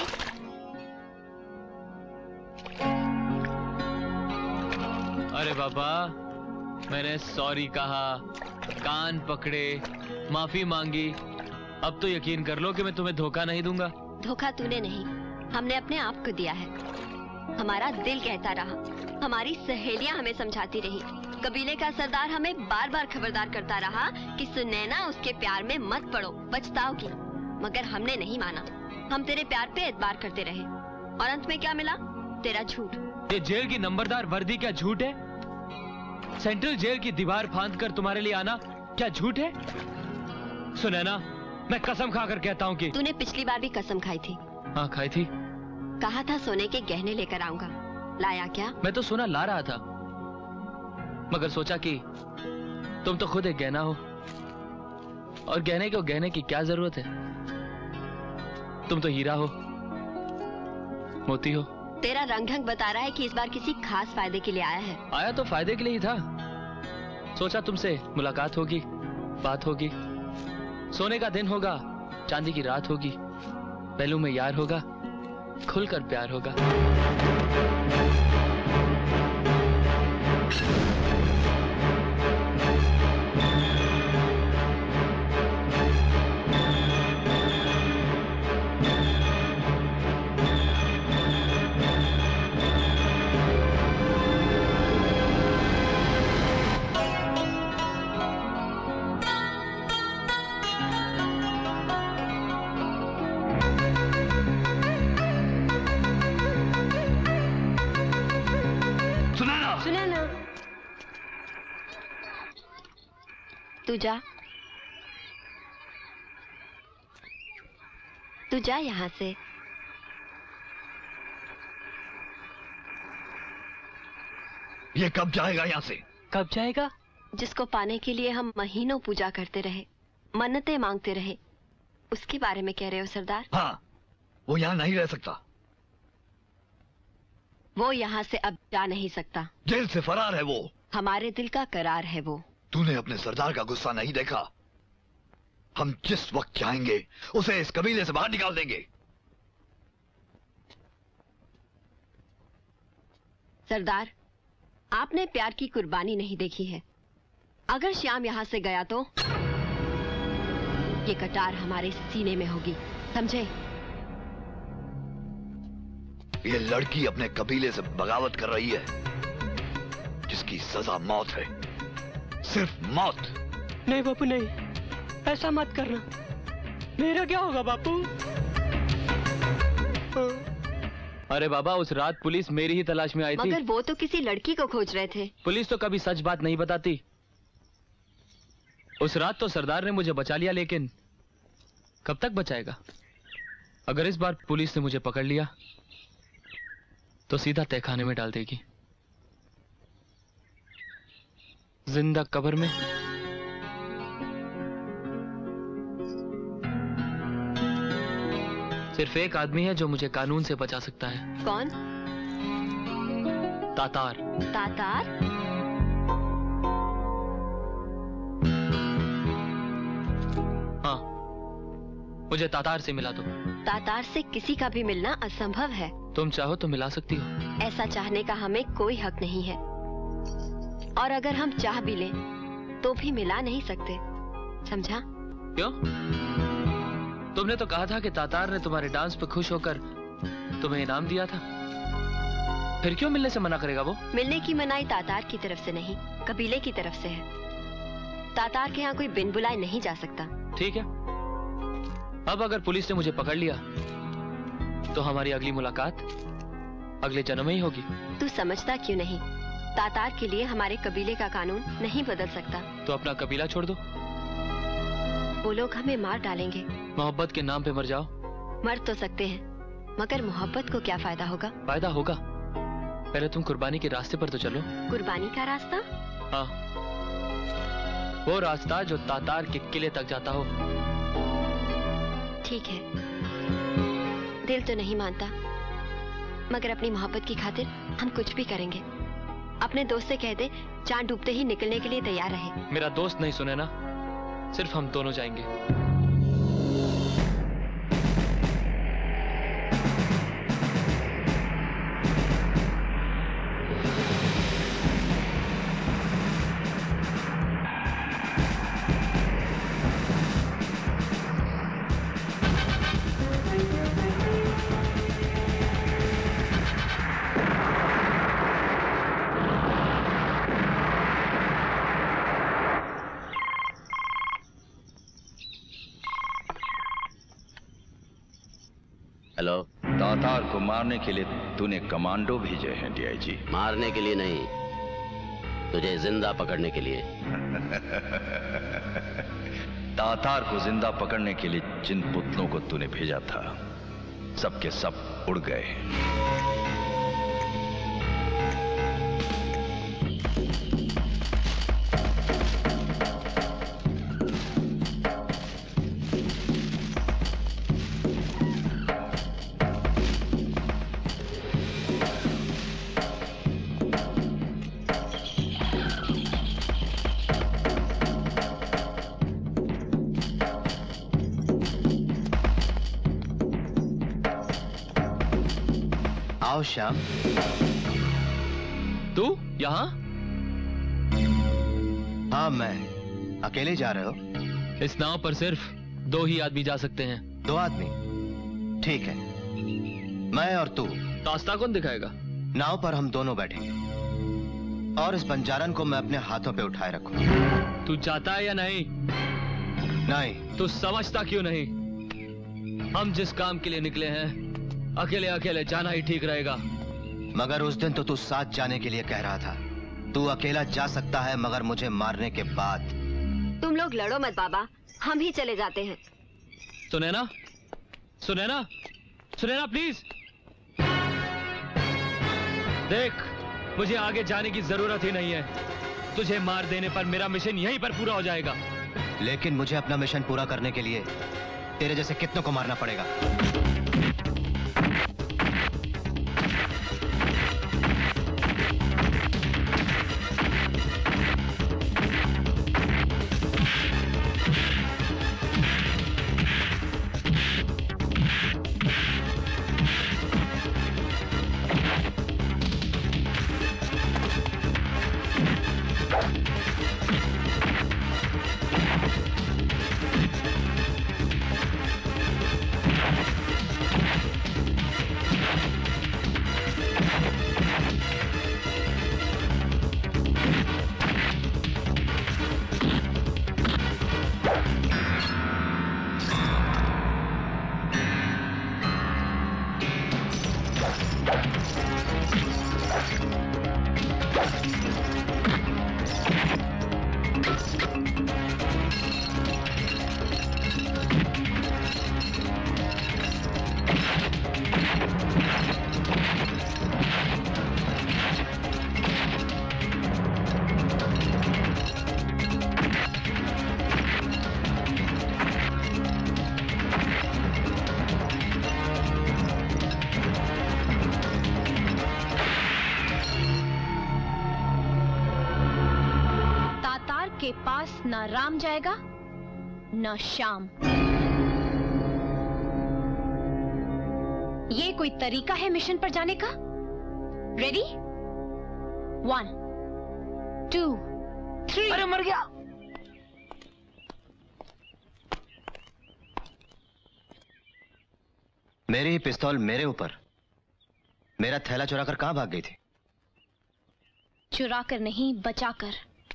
अरे बाबा, मैंने सॉरी कहा, कान पकड़े, माफी मांगी। अब तो यकीन कर लो कि मैं तुम्हें धोखा नहीं दूंगा। धोखा तूने नहीं, हमने अपने आप को दिया है। हमारा दिल कहता रहा, हमारी सहेलियां हमें समझाती रही, कबीले का सरदार हमें बार बार खबरदार करता रहा कि सुनैना उसके प्यार में मत पड़ो, पछताओगी। मगर हमने नहीं माना। हम तेरे प्यार पे एतबार करते रहे और अंत में क्या मिला? तेरा झूठ। ये जेल की नंबरदार वर्दी क्या झूठ है? सेंट्रल जेल की दीवार फांद कर तुम्हारे लिए आना क्या झूठ है? सुनैना, मैं कसम खाकर कहता हूँ कि तूने पिछली बार भी कसम खाई थी। हाँ खाई थी। कहा था सोने के गहने लेकर आऊंगा, लाया क्या? मैं तो सोना ला रहा था, मगर सोचा कि तुम तो खुद एक गहना हो, और गहने को गहने की क्या जरूरत है? तुम तो हीरा हो, मोती हो। तेरा रंग ढंग बता रहा है कि इस बार किसी खास फायदे के लिए आया है। आया तो फायदे के लिए ही था। सोचा तुमसे मुलाकात होगी, बात होगी, सोने का दिन होगा, चांदी की रात होगी, पहलू में यार होगा, खुलकर प्यार होगा। तू जा, तू जा यहाँ से। ये कब जाएगा यहाँ से? कब जाएगा? जिसको पाने के लिए हम महीनों पूजा करते रहे, मन्नतें मांगते रहे, उसके बारे में कह रहे हो सरदार? हाँ, वो यहाँ नहीं रह सकता। वो यहाँ से अब जा नहीं सकता। जेल से फरार है वो। हमारे दिल का करार है वो। तूने अपने सरदार का गुस्सा नहीं देखा? हम जिस वक्त चाहेंगे उसे इस कबीले से बाहर निकाल देंगे। सरदार, आपने प्यार की कुर्बानी नहीं देखी है। अगर श्याम यहाँ से गया तो ये कटार हमारे सीने में होगी, समझे? ये लड़की अपने कबीले से बगावत कर रही है, जिसकी सजा मौत है, सिर्फ मौत। नहीं बापू नहीं, ऐसा मत करना। मेरा क्या होगा बापू? अरे बाबा, उस रात पुलिस मेरी ही तलाश में आई थी। मगर वो तो किसी लड़की को खोज रहे थे। पुलिस तो कभी सच बात नहीं बताती। उस रात तो सरदार ने मुझे बचा लिया, लेकिन कब तक बचाएगा? अगर इस बार पुलिस ने मुझे पकड़ लिया तो सीधा तहखाने में डाल देगी, जिंदा कब्र में। सिर्फ एक आदमी है जो मुझे कानून से बचा सकता है। कौन? तातार। तातार? हाँ, मुझे तातार से मिला दो। तातार से किसी का भी मिलना असंभव है। तुम चाहो तो मिला सकती हो। ऐसा चाहने का हमें कोई हक नहीं है, और अगर हम चाह भी लें तो भी मिला नहीं सकते, समझा? क्यों? तुमने तो कहा था कि तातार ने तुम्हारे डांस पे खुश होकर तुम्हें इनाम दिया था। फिर क्यों मिलने से मना करेगा वो? मिलने की मनाही तातार की तरफ से नहीं, कबीले की तरफ से है। तातार के यहाँ कोई बिन बुलाए नहीं जा सकता। ठीक है, अब अगर पुलिस ने मुझे पकड़ लिया तो हमारी अगली मुलाकात अगले जन्म में ही होगी। तू समझता क्यों नहीं? तातार के लिए हमारे कबीले का कानून नहीं बदल सकता। तो अपना कबीला छोड़ दो। वो लोग हमें मार डालेंगे। मोहब्बत के नाम पे मर जाओ। मर तो सकते हैं, मगर मोहब्बत को क्या फायदा होगा? फायदा होगा। पहले तुम कुर्बानी के रास्ते पर तो चलो। कुर्बानी का रास्ता? हाँ, वो रास्ता जो तातार के किले तक जाता हो। ठीक है, दिल तो नहीं मानता, मगर अपनी मोहब्बत की खातिर हम कुछ भी करेंगे। अपने दोस्त से कह दे चांद डूबते ही निकलने के लिए तैयार रहे। मेरा दोस्त नहीं सुने ना, सिर्फ हम दोनों जाएंगे। हेलो। तातार को मारने के लिए तूने कमांडो भेजे हैं डीआईजी? मारने के लिए नहीं, तुझे जिंदा पकड़ने के लिए। तातार को जिंदा पकड़ने के लिए जिन पुतलों को तूने भेजा था, सबके सब उड़ गए। आओ श्याम। तू यहाँ? हाँ मैं। अकेले जा रहे हो? इस नाव पर सिर्फ दो ही आदमी जा सकते हैं। दो आदमी? ठीक है, मैं और तू। रास्ता कौन दिखाएगा? नाव पर हम दोनों बैठेंगे और इस बंजारन को मैं अपने हाथों पे उठाए रखूंगा। तू चाहता है या नहीं? नहीं। तू समझता क्यों नहीं? हम जिस काम के लिए निकले हैं, अकेले अकेले जाना ही ठीक रहेगा। मगर उस दिन तो तू साथ जाने के लिए कह रहा था। तू अकेला जा सकता है, मगर मुझे मारने के बाद। तुम लोग लड़ो मत बाबा, हम ही चले जाते हैं। सुनैना, सुनैना, सुनैना प्लीज देख, मुझे आगे जाने की जरूरत ही नहीं है। तुझे मार देने पर मेरा मिशन यहीं पर पूरा हो जाएगा। लेकिन मुझे अपना मिशन पूरा करने के लिए तेरे जैसे कितनों को मारना पड़ेगा। के पास ना राम जाएगा ना श्याम। ये कोई तरीका है मिशन पर जाने का? रेडी? One, two, three. अरे मर गया। मेरी ही पिस्तौल मेरे ऊपर, मेरा थैला चुराकर कहां भाग गई थी? चुरा कर नहीं, बचा कर।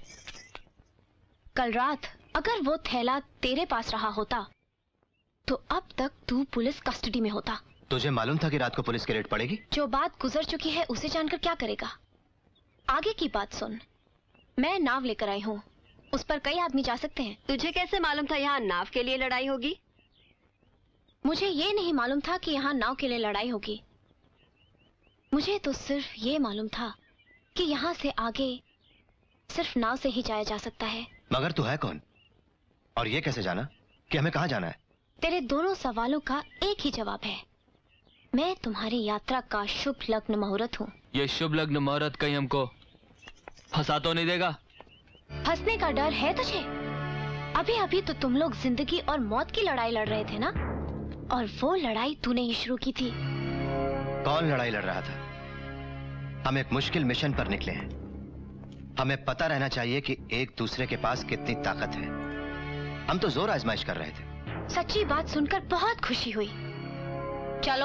कल रात अगर वो थैला तेरे पास रहा होता तो अब तक तू पुलिस कस्टडी में होता। तुझे मालूम था कि रात को पुलिस की रेड पड़ेगी? जो बात गुजर चुकी है उसे जानकर क्या करेगा? आगे की बात सुन। मैं नाव लेकर आई हूँ, उस पर कई आदमी जा सकते हैं। तुझे कैसे मालूम था यहाँ नाव के लिए लड़ाई होगी? मुझे ये नहीं मालूम था कि यहाँ नाव के लिए लड़ाई होगी। मुझे तो सिर्फ ये मालूम था कि यहाँ से आगे सिर्फ नाव से ही जाया जा सकता है। मगर तू है कौन और ये कैसे जाना कि हमें कहाँ जाना है? तेरे दोनों सवालों का एक ही जवाब है। मैं तुम्हारी यात्रा का शुभ लग्न मुहूर्त हूँ। ये शुभ लग्न मुहूर्त कहीं हमको फंसा तो नहीं देगा? फंसने का डर है तुझे? अभी अभी तो तुम लोग जिंदगी और मौत की लड़ाई लड़ रहे थे ना, और वो लड़ाई तूने ही शुरू की थी। कौन लड़ाई लड़ रहा था? हम एक मुश्किल मिशन पर निकले हैं। हमें पता रहना चाहिए कि एक दूसरे के पास कितनी ताकत है। हम तो जोर आजमाइश कर रहे थे। सच्ची बात सुनकर बहुत खुशी हुई। चलो।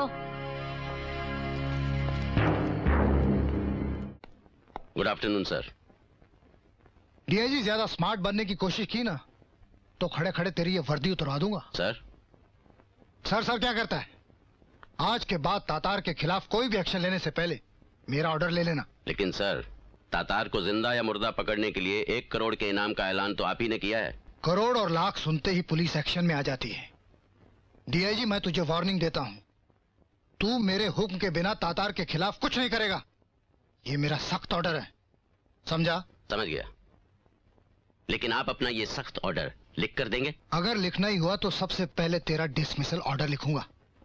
Good afternoon sir. डीआईजी ज्यादा स्मार्ट बनने की कोशिश की ना तो खड़े खड़े तेरी ये वर्दी उतरवा दूंगा। सर सर सर क्या करता है? आज के बाद तातार के खिलाफ कोई भी एक्शन लेने से पहले मेरा ऑर्डर ले लेना। लेकिन सर, तातार को जिंदा या मुर्दा पकड़ने के लिए एक करोड़ के इनाम का ऐलान तो आप ही ने किया है। करोड़ और लाख सुनते ही पुलिस एक्शन में आ जाती है। डीआईजी, मैं तुझे वार्निंग देता हूँ, तू मेरे हुक्म के बिना तातार के खिलाफ कुछ नहीं करेगा। ये मेरा सख्त ऑर्डर है, समझा? समझ गया। लेकिन आप अपना ये सख्त ऑर्डर लिख कर देंगे? अगर लिखना ही हुआ तो सबसे पहले तेरा डिसमिसल ऑर्डर लिखूंगा।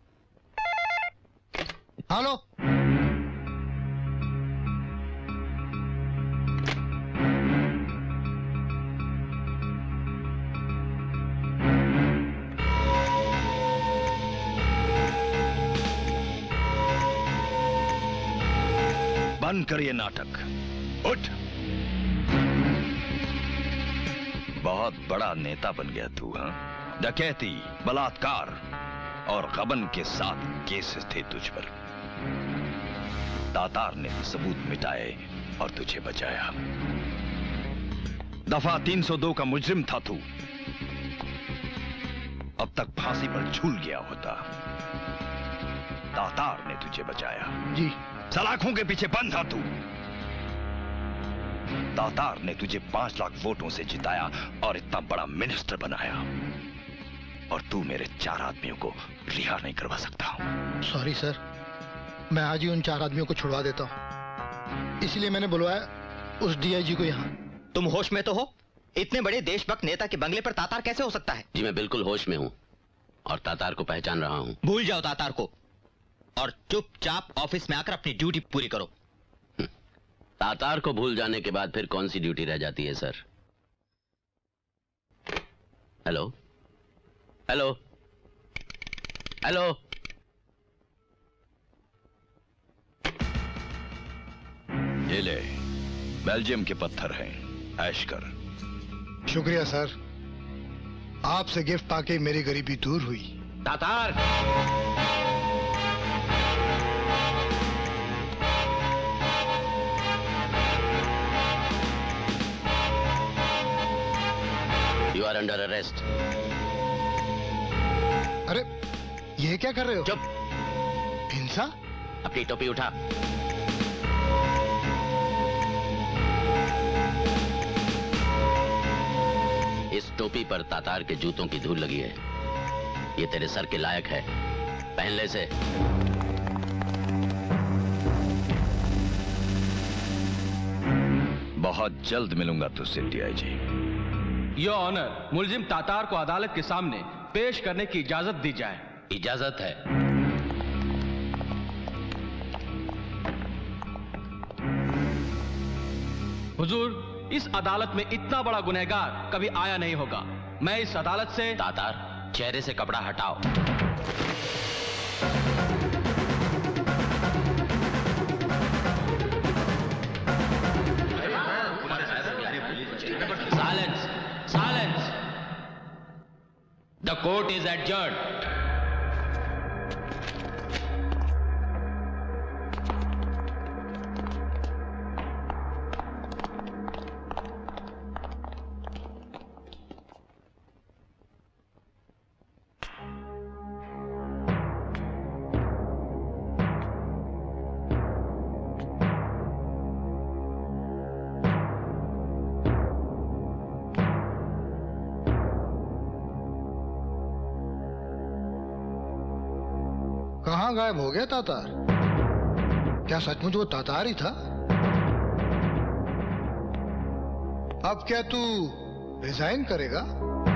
हेलो, बंद कर ये नाटक, उठ। बहुत बड़ा नेता बन गया तू, हाँ? डकैती, बलात्कार और गबन के साथ केसेस थे तुझ पर। तातार ने सबूत मिटाए और तुझे बचाया। दफा तीन सौ दो का मुजरिम था तू, अब तक फांसी पर झूल गया होता। तातार ने तुझे बचाया। जी। सलाखों के पीछे बंद था तू, तातार ने तुझे पांच लाख वोटों से जिताया और इतना बड़ा मिनिस्टर बनाया, और तू मेरे चार आदमियों को रिहा नहीं करवा सकता। सॉरी सर, मैं आज ही उन चार आदमियों को छुड़वा देता हूँ, इसलिए मैंने बुलवाया उस डीआईजी को यहाँ। तुम होश में तो हो? इतने बड़े देशभक्त नेता के बंगले पर तातार कैसे हो सकता है? जी मैं बिल्कुल होश में हूँ और तातार को पहचान रहा हूँ। भूल जाओ तातार को और चुपचाप ऑफिस में आकर अपनी ड्यूटी पूरी करो। तातार को भूल जाने के बाद फिर कौन सी ड्यूटी रह जाती है सर? Hello hello hello. ये ले, बेल्जियम के पत्थर हैं, ऐश कर। शुक्रिया सर, आपसे गिफ्ट पाके मेरी गरीबी दूर हुई। Tatar, you are under arrest. अरे ये क्या कर रहे हो? चुप। हिंसा? अपनी टोपी उठा। इस टोपी पर तातार के जूतों की धूल लगी है, ये तेरे सर के लायक है, पहन ले से। बहुत जल्द मिलूंगा तुझसे डीआईजी। योर ऑनर, मुलजिम तातार को अदालत के सामने पेश करने की इजाजत दी जाए। इजाजत है। हुजूर, इस अदालत में इतना बड़ा गुनहगार कभी आया नहीं होगा। मैं इस अदालत से। तातार, चेहरे से कपड़ा हटाओ। Silence, silence. The court is adjourned. कहाँ गायब हो गया तातार? क्या सचमुच वो तातार ही था? अब क्या तू रिजाइन करेगा?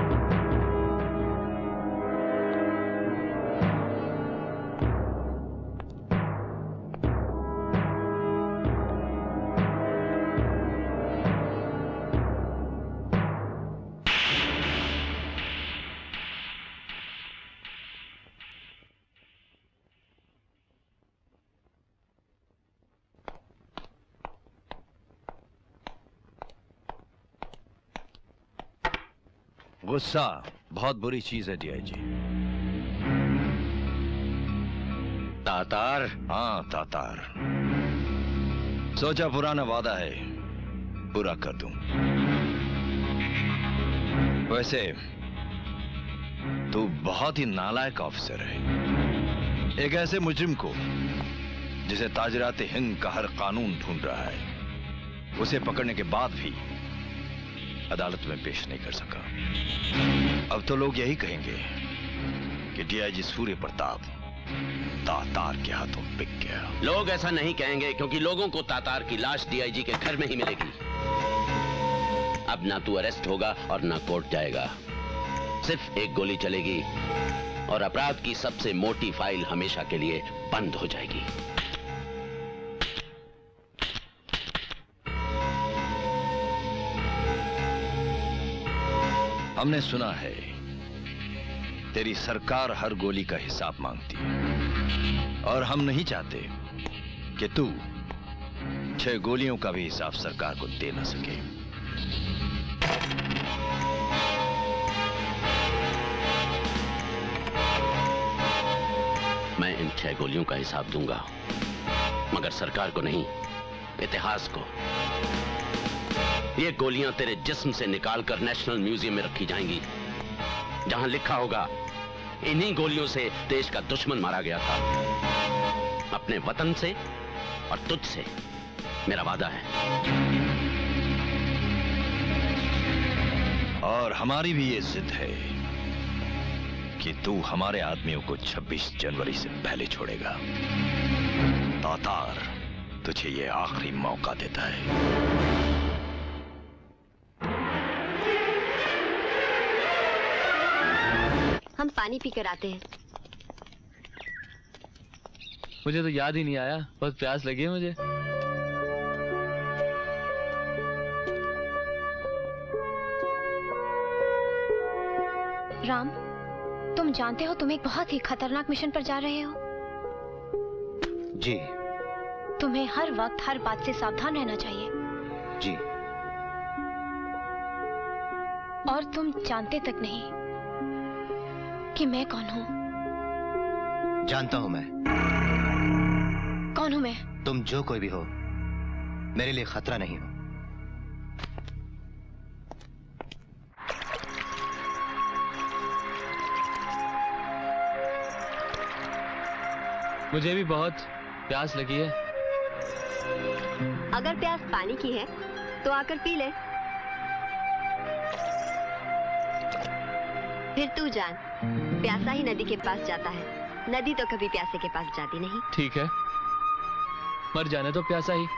गुस्सा बहुत बुरी चीज है डीआईजी। तातार? हाँ तातार। सोचा पुराना वादा है, पूरा कर दूं। वैसे तू बहुत ही नालायक ऑफिसर है। एक ऐसे मुजरिम को जिसे ताजरात हिंद का हर कानून ढूंढ रहा है, उसे पकड़ने के बाद भी अदालत में पेश नहीं कर सका। अब तो लोग यही कहेंगे कि डीआईजी सूर्य प्रताप तातार के हाथों बिक गया। लोग ऐसा नहीं कहेंगे क्योंकि लोगों को तातार की लाश डीआईजी के घर में ही मिलेगी। अब ना तू अरेस्ट होगा और ना कोर्ट जाएगा। सिर्फ एक गोली चलेगी और अपराध की सबसे मोटी फाइल हमेशा के लिए बंद हो जाएगी। हमने सुना है तेरी सरकार हर गोली का हिसाब मांगती है, और हम नहीं चाहते कि तू छह गोलियों का भी हिसाब सरकार को दे ना सके। मैं इन छह गोलियों का हिसाब दूंगा, मगर सरकार को नहीं, इतिहास को। ये गोलियां तेरे जिस्म से निकालकर नेशनल म्यूजियम में रखी जाएंगी, जहां लिखा होगा इन्हीं गोलियों से देश का दुश्मन मारा गया था। अपने वतन से और तुझ से मेरा वादा है। और हमारी भी ये जिद है कि तू हमारे आदमियों को छब्बीस जनवरी से पहले छोड़ेगा। तातार तुझे ये आखिरी मौका देता है। हम पानी पी कर आते हैं। मुझे तो याद ही नहीं आया, बहुत प्यास लगी है मुझे। राम, तुम जानते हो तुम एक बहुत ही खतरनाक मिशन पर जा रहे हो। जी। तुम्हें हर वक्त हर बात से सावधान रहना चाहिए। जी। और तुम जानते तक नहीं कि मैं कौन हूँ। जानता हूँ मैं। कौन हूँ मैं? तुम जो कोई भी हो, मेरे लिए खतरा नहीं हो। मुझे भी बहुत प्यास लगी है। अगर प्यास पानी की है तो आकर पी ले। फिर तू जान, प्यासा ही नदी के पास जाता है, नदी तो कभी प्यासे के पास जाती नहीं। ठीक है, मर जाने तो प्यासा ही।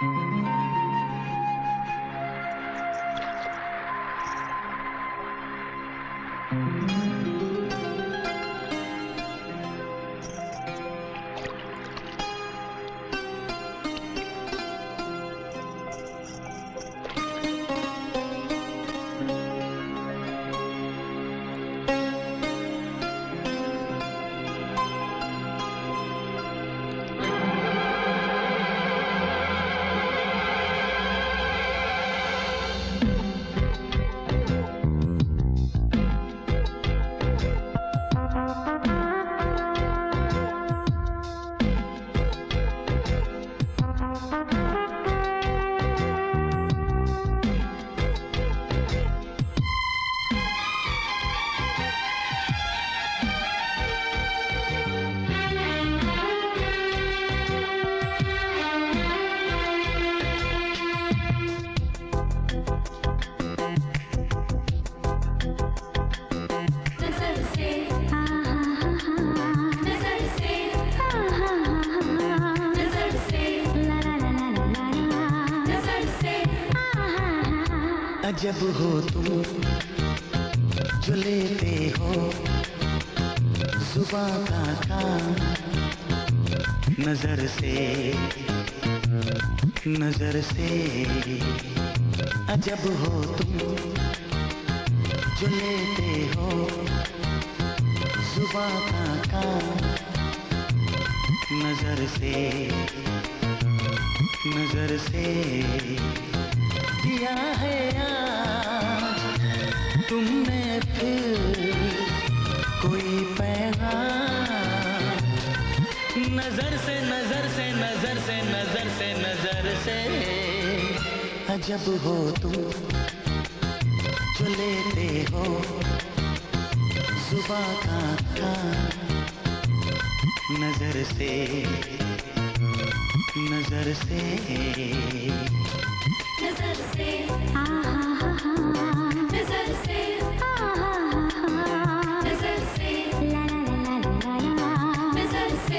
अजब हो तुम जो लेते हो जुबां का काम, नजर से नजर से। अजब हो तुम जो लेते हो जुबां का काम, नजर से नजर से। दिया है आज तुमने फिर कोई पैगाम, नजर से नजर से नजर से नजर से नजर से। अजब हो तुम जो लेते हो सुबह का काम, नजर से नजर से नजर से नजर से नजर से ला ला ला ला ला नजर से।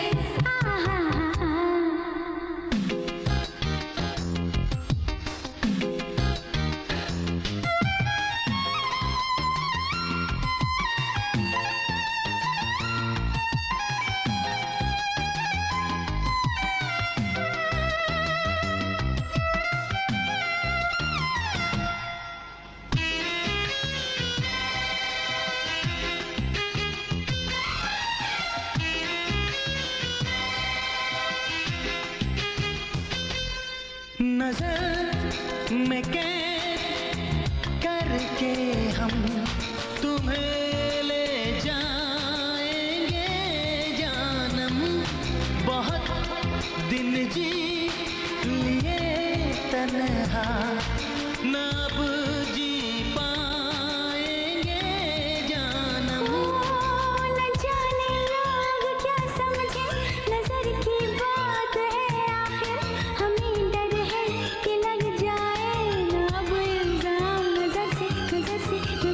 नजर में कैद करके हम तुम्हें ले जाएंगे जानम, बहुत दिन जी लिए तन्हा न अब जी पाएंगे जानम। न जाने लोग क्या समझे, नजर की बात है आखिर, हमें डर है कि लग जाए ना अब इल्जाम, नजर से नजर से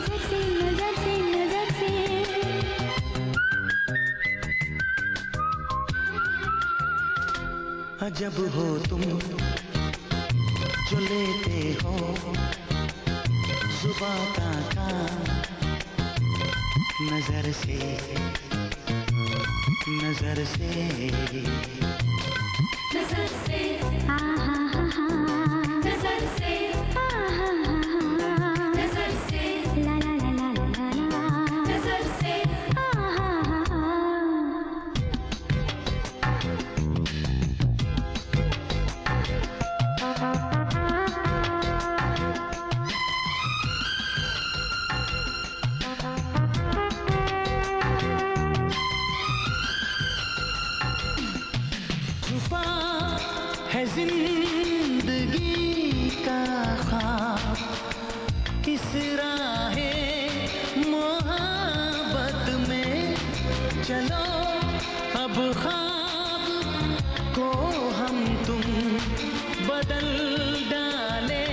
अजब हो तुम जो लेते हो जुबां का काम नजर से नजर से नजर से हा हा हा हा नजर से हा हा हा हा नजर से ला ला ला ला ला ला नजर से हा हा हा हा छुपा है जिंदगी का ख्वाब इस राहे मोहब्बत में चलो अब ख्वाब को हम तुम बदल डाले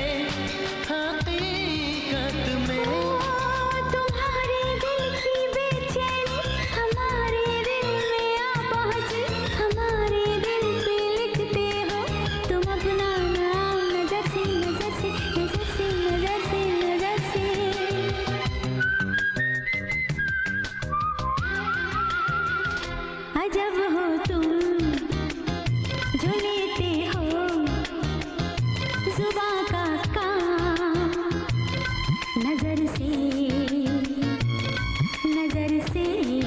हकीकत में तुम्हारे दिल की बेचैनी हमारे दिल में आ पहुंची हमारे दिल पे लिखते हो तुम अपना नाम नजर से नजर से नजर से नजर से नजर से अजब हो तुम जो लेते हो जुबां का काम नजर से नजर से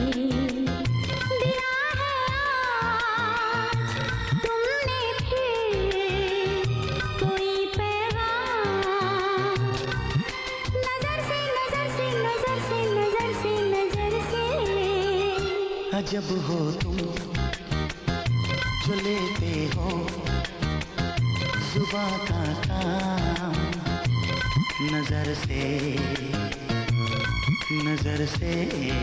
दिया है आज तुमने फिर कोई पैगाम नजर से नजर से नजर से नजर से नजर से अजब हो तुम जो लेते हो जुबां का काम नजर से नजर से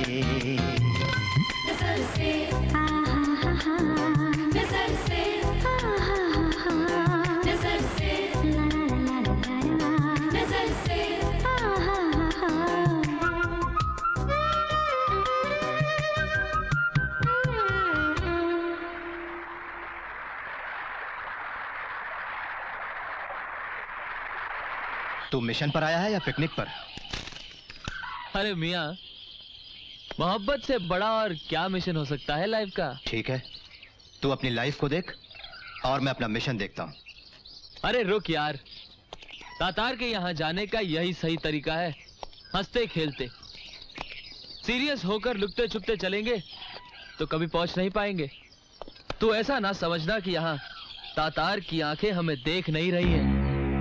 नजर से हा हा हा नजर से हा हा हा नजर से ला ला ला ला ला नजर से हा हा हा तू मिशन पर आया है या पिकनिक पर? अरे मियाँ, मोहब्बत से बड़ा और क्या मिशन हो सकता है लाइफ का? ठीक है, तू अपनी लाइफ को देख और मैं अपना मिशन देखता हूँ। अरे रुक यार, तातार के यहाँ जाने का यही सही तरीका है, हंसते खेलते। सीरियस होकर लुकते छुपते चलेंगे तो कभी पहुंच नहीं पाएंगे। तू ऐसा ना समझना कि यहाँ तातार की आंखें हमें देख नहीं रही हैं।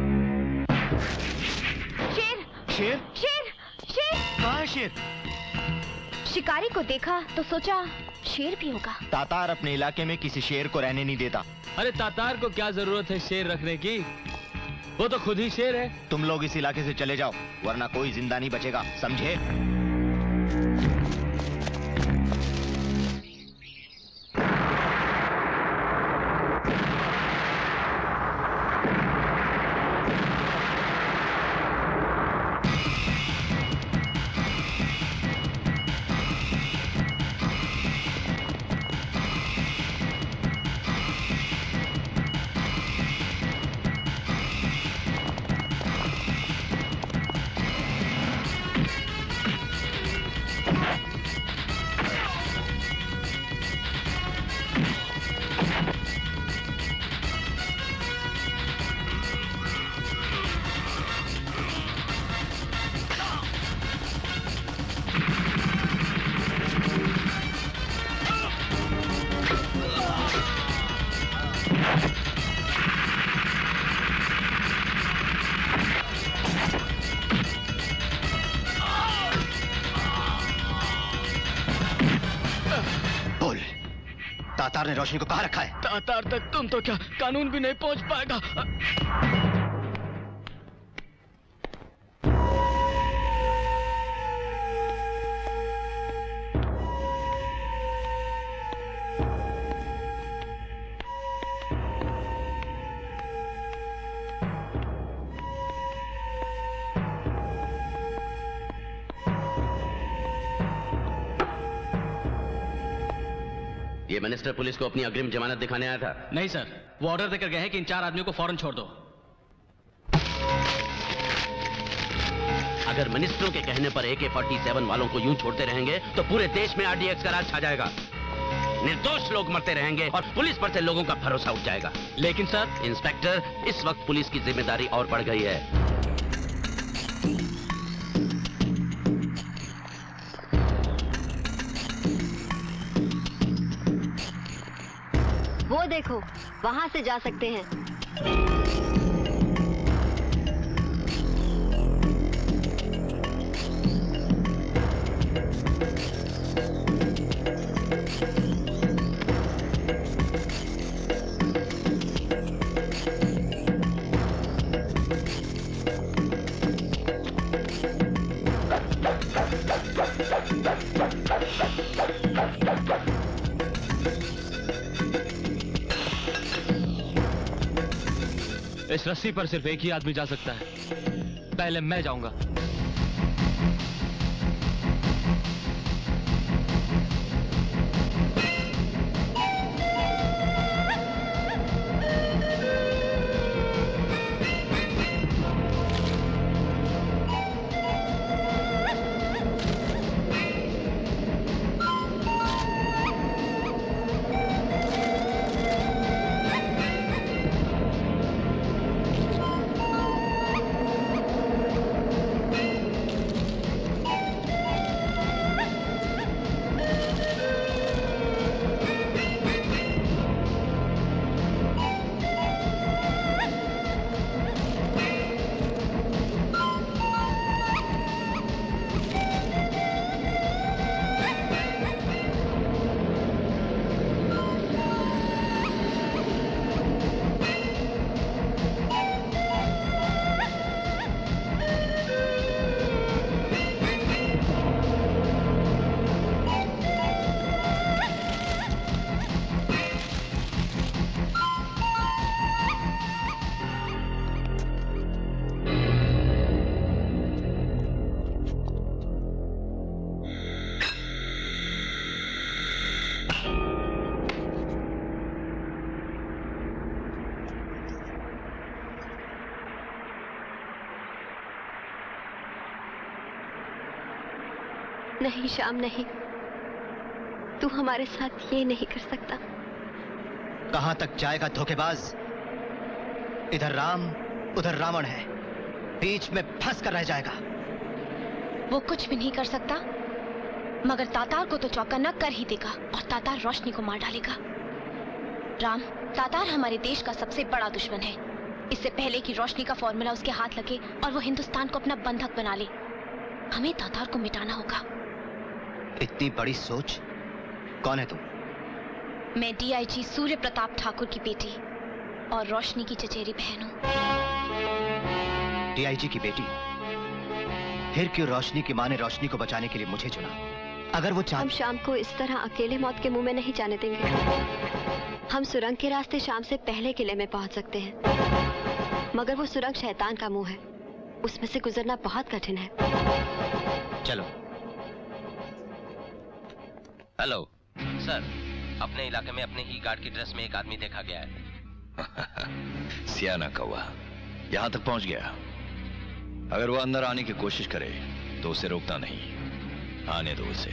शेर शेर शेर शेर कहाँ है शेर? शिकारी को देखा तो सोचा शेर भी होगा। तातार अपने इलाके में किसी शेर को रहने नहीं देता। अरे तातार को क्या जरूरत है शेर रखने की, वो तो खुद ही शेर है। तुम लोग इस इलाके से चले जाओ वरना कोई जिंदा नहीं बचेगा, समझे? तातार ने रोशनी को कहाँ रखा है? तातार तक तुम तो क्या कानून भी नहीं पहुंच पाएगा। ये ये मिनिस्टर पुलिस को अपनी अग्रिम जमानत दिखाने आया था? नहीं सर, वो ऑर्डर देकर गए हैं कि इन चार आदमियों को फौरन छोड़ दो। अगर मिनिस्टरों के कहने पर ए के फोर्टी सेवन वालों को यूं छोड़ते रहेंगे तो पूरे देश में आरडीएक्स का राज छा जाएगा। निर्दोष लोग मरते रहेंगे और पुलिस पर से लोगों का भरोसा उठ जाएगा। लेकिन सर इंस्पेक्टर, इस वक्त पुलिस की जिम्मेदारी और बढ़ गई है। वो देखो, वहां से जा सकते हैं। इस रस्सी पर सिर्फ एक ही आदमी जा सकता है। पहले मैं जाऊंगा। नहीं श्याम, नहीं, तू हमारे साथ ये नहीं कर सकता। कहां तक जाएगा धोखेबाज? इधर राम उधर रावण है, बीच में फंस कर रह जाएगा। वो कुछ भी नहीं कर सकता, मगर तातार को तो चौकन्ना कर ही देगा और तातार रोशनी को मार डालेगा। राम, तातार हमारे देश का सबसे बड़ा दुश्मन है। इससे पहले कि रोशनी का फॉर्मूला उसके हाथ लगे और वो हिंदुस्तान को अपना बंधक बना ले, हमें तातार को मिटाना होगा। इतनी बड़ी सोच? कौन है तुम? मैं डीआईजी सूर्य प्रताप ठाकुर की बेटी और रोशनी की चचेरी बहन हूँ। डीआईजी की बेटी? फिर क्यों रोशनी की माँ ने रोशनी को बचाने के लिए मुझे चुना? अगर वो चाह... हम शाम को इस तरह अकेले मौत के मुंह में नहीं जाने देंगे। हम सुरंग के रास्ते शाम से पहले किले में पहुंच सकते हैं, मगर वो सुरंग शैतान का मुंह है, उसमें से गुजरना बहुत कठिन है। चलो। हेलो सर, अपने इलाके में अपने ही गार्ड की ड्रेस में एक आदमी देखा गया है। सियाना कौवा यहां तक पहुंच गया। अगर वो अंदर आने की कोशिश करे तो उसे रोकना नहीं, आने दो उसे।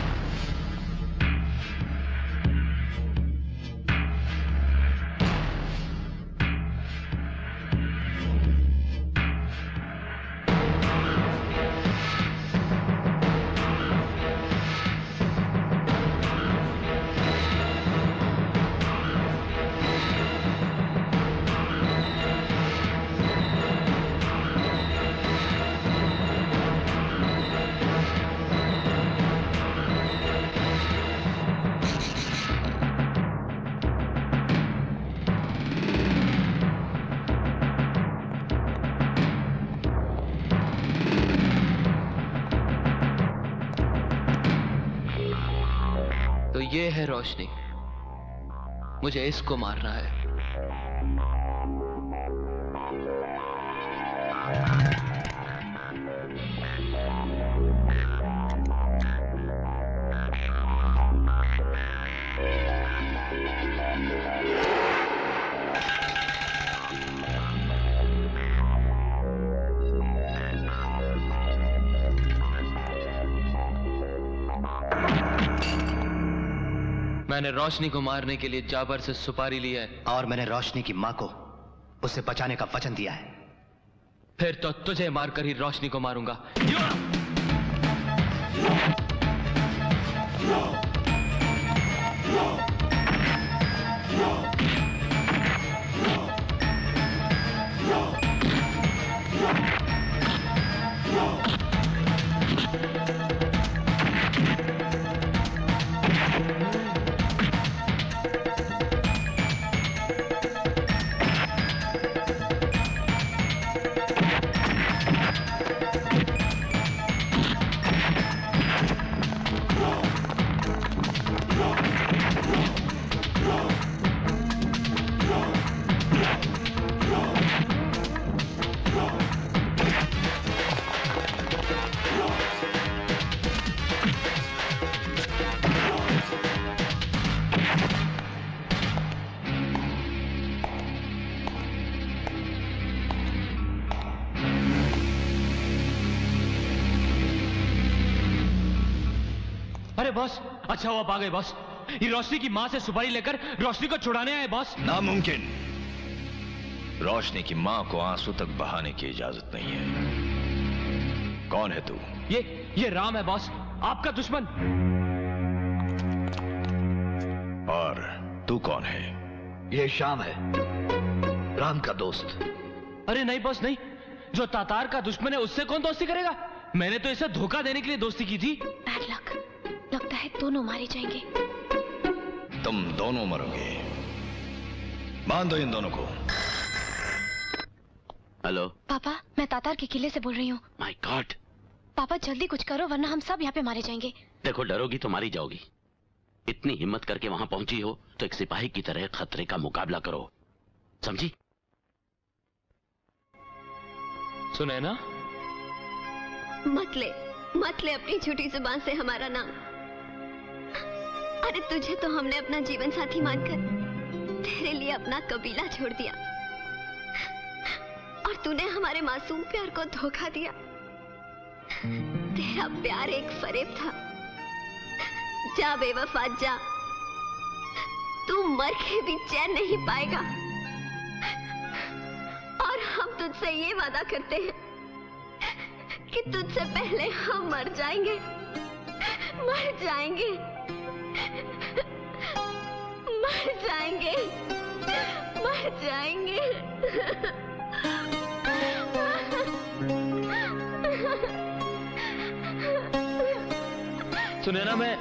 ये है रोशनी, मुझे इसको मारना है। मैंने रोशनी को मारने के लिए जाबर से सुपारी ली है। और मैंने रोशनी की मां को उसे बचाने का वचन दिया है। फिर तो तुझे मारकर ही रोशनी को मारूंगा। बॉस, अच्छा हुआ आ गए बॉस। ये रोशनी की मां से सुपारी लेकर रोशनी को छुड़ाने आए बॉस। नामुमकिन। रोशनी की मां को आंसू तक बहाने की इजाजत नहीं है। कौन है तू? ये ये राम है बॉस, आपका दुश्मन। और तू कौन है? ये शाम है, राम का दोस्त। अरे नहीं बॉस नहीं, जो तातार का दुश्मन है उससे कौन दोस्ती करेगा? मैंने तो इसे धोखा देने के लिए दोस्ती की थी। बैड लक, लगता है दोनों मारे जाएंगे। तुम दोनों मरोगे। बांध दो इन दोनों को। हेलो पापा, मैं तातार के किले से बोल रही हूँ। My god. पापा जल्दी कुछ करो वरना हम सब यहाँ पे मारे जाएंगे। देखो, डरोगी तो मारी जाओगी। इतनी हिम्मत करके वहां पहुंची हो तो एक सिपाही की तरह खतरे का मुकाबला करो, समझी? सुने ना? मत ले मत ले अपनी झूठी जुबान से हमारा नाम। अरे तुझे तो हमने अपना जीवन साथी मानकर तेरे लिए अपना कबीला छोड़ दिया, और तूने हमारे मासूम प्यार को धोखा दिया। तेरा प्यार एक फरेब था। जा बेवफा जा, तू मर के भी चैन नहीं पाएगा। और हम तुझसे ये वादा करते हैं कि तुझसे पहले हम मर जाएंगे, मर जाएंगे, मर जाएंगे, मर जाएंगे। सुने ना, मैं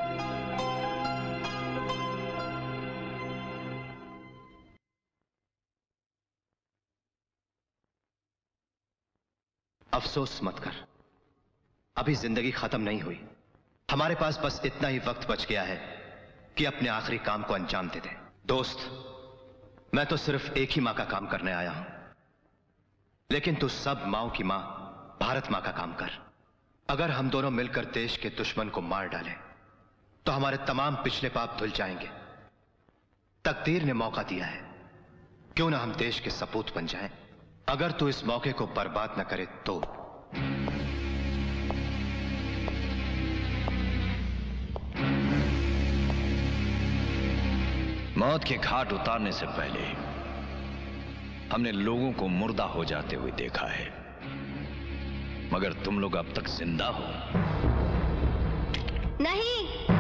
अफसोस मत कर, अभी जिंदगी खत्म नहीं हुई। हमारे पास बस इतना ही वक्त बच गया है कि अपने आखिरी काम को अंजाम दे दे। दोस्त, मैं तो सिर्फ एक ही मां का काम करने आया हूं, लेकिन तू सब माओ की मां भारत मां का काम कर। अगर हम दोनों मिलकर देश के दुश्मन को मार डालें तो हमारे तमाम पिछले पाप धुल जाएंगे। तकदीर ने मौका दिया है, क्यों ना हम देश के सपूत बन जाएं। अगर तू इस मौके को बर्बाद न करे तो। मौत के घाट उतारने से पहले हमने लोगों को मुर्दा हो जाते हुए देखा है, मगर तुम लोग अब तक जिंदा हो। नहीं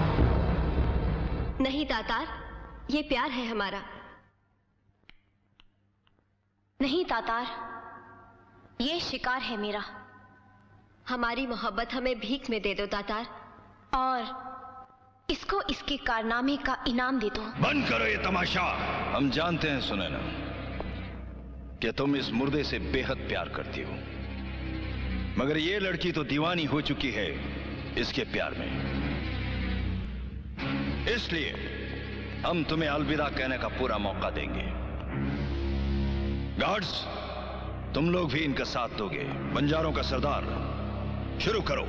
नहीं तातार, ये प्यार है हमारा। नहीं तातार, ये शिकार है मेरा। हमारी मोहब्बत हमें भीख में दे दो तातार, और इसको इसके कारनामे का इनाम दे दो। बंद करो ये तमाशा। हम जानते हैं सुनैना कि तुम इस मुर्दे से बेहद प्यार करती हो, मगर ये लड़की तो दीवानी हो चुकी है इसके प्यार में। इसलिए हम तुम्हें अलविदा कहने का पूरा मौका देंगे। गार्ड्स, तुम लोग भी इनका साथ दोगे। बंजारों का सरदार, शुरू करो।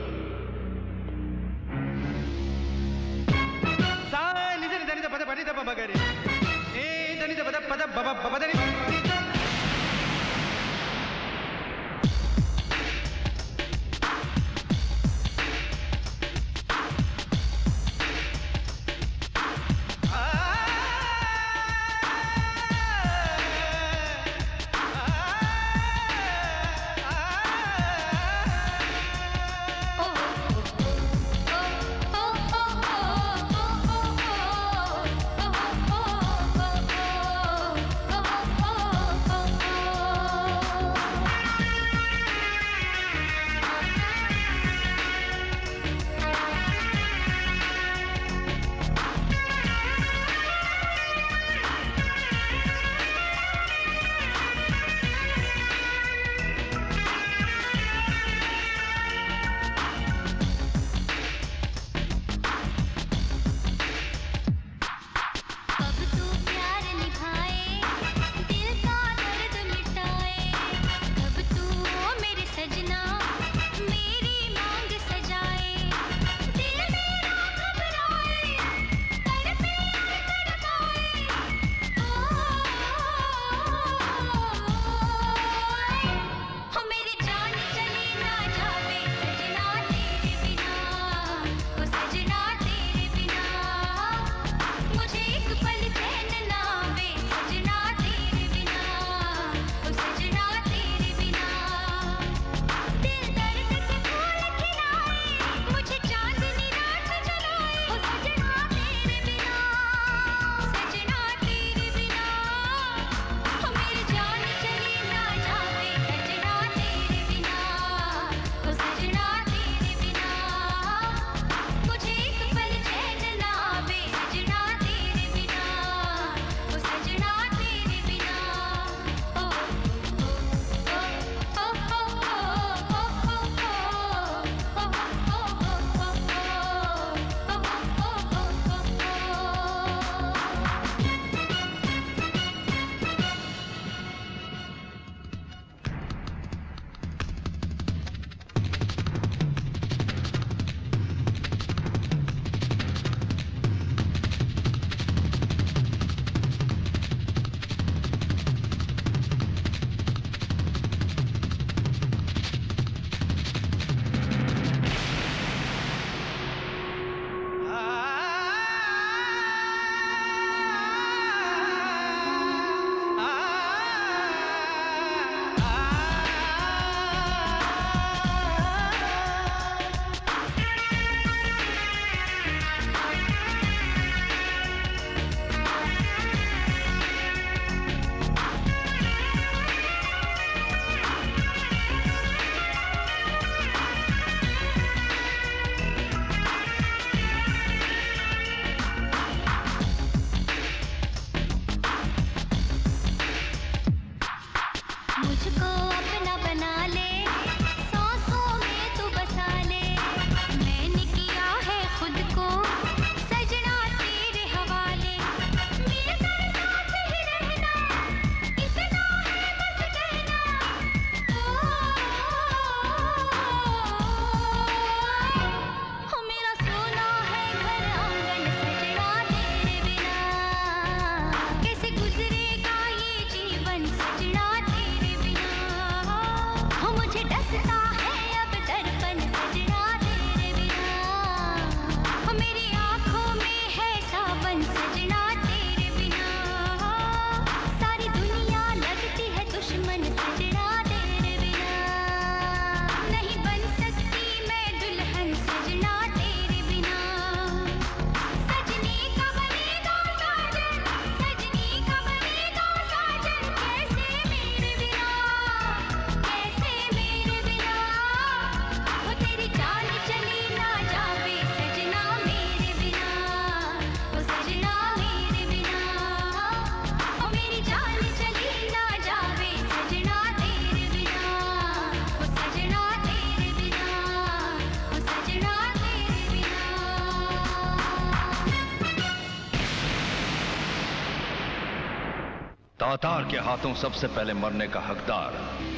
तातार के हाथों सबसे पहले मरने का हकदार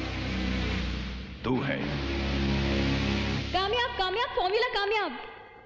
तू है। कामयाब कामयाब फॉर्मूला कामयाब।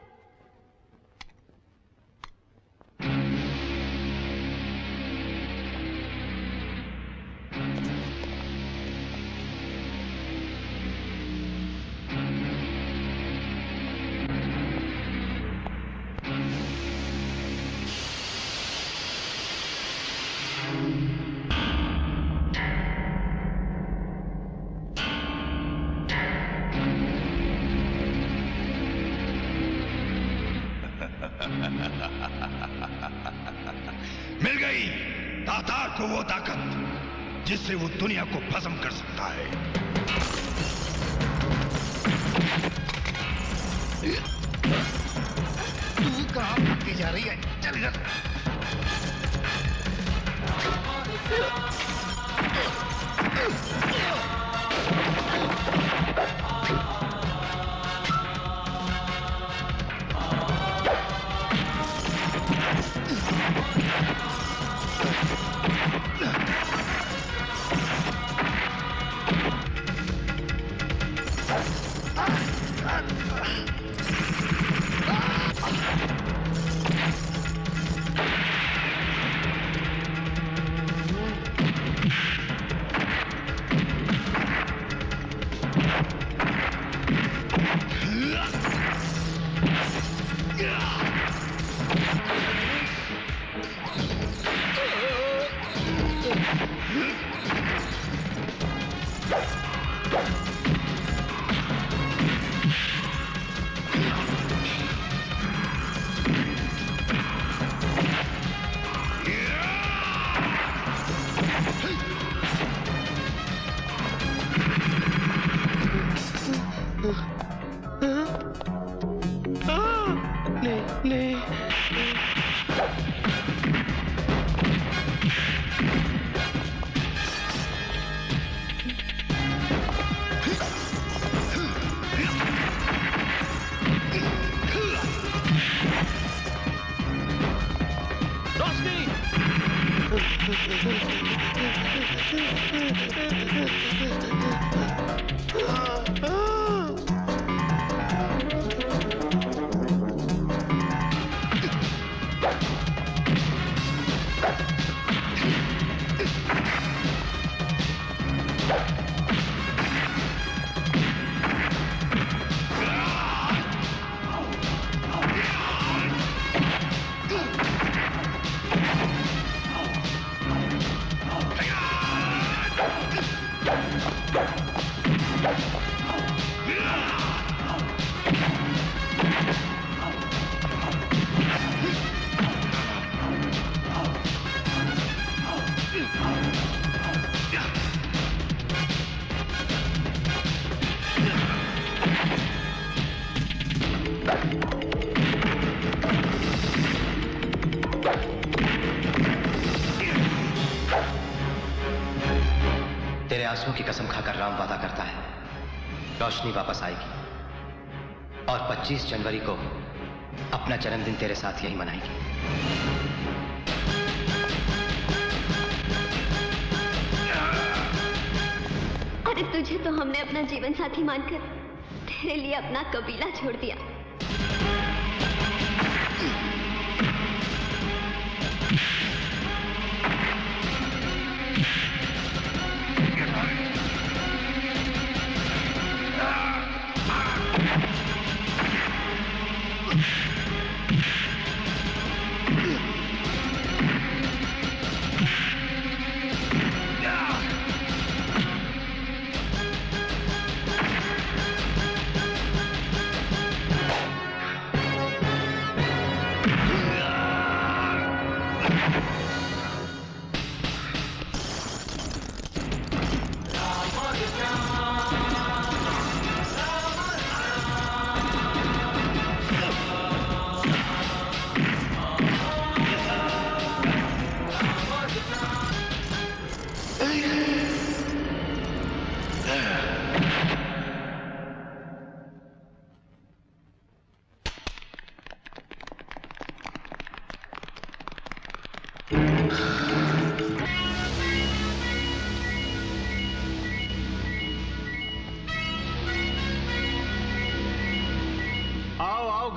मिल गई तातार को वो ताकत जिससे वो दुनिया को भस्म कर सकता है। तू कहां भागती जा रही है? चल इधर। तेरे आंसुओं की कसम खाकर राम वादा करता है, रोशनी वापस आएगी और पच्चीस जनवरी को अपना जन्मदिन तेरे साथ यही मनाएगी। अरे तुझे तो हमने अपना जीवन साथी मानकर तेरे लिए अपना कबीला छोड़ दिया।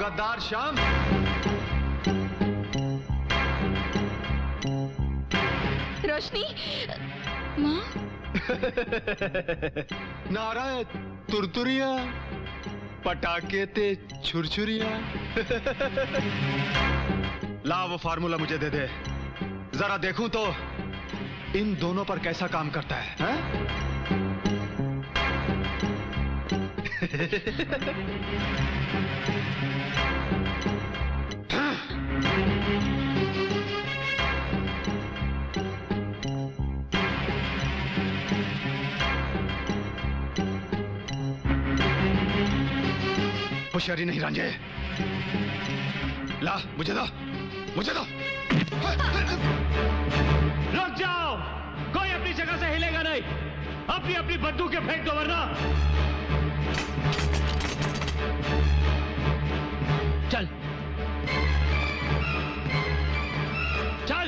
गद्दार श्याम। रोशनी माँ। नारायण तुरतुरिया पटाखे ते छुरछुरिया। ला वो फार्मूला मुझे दे दे, जरा देखूं तो इन दोनों पर कैसा काम करता है, है? होशियारी नहीं रांझे, ला मुझे दो, मुझे दो। रुक जाओ, कोई अपनी जगह से हिलेगा नहीं। अपनी अपनी बंदूकें फेंक दो वरना। चल चल।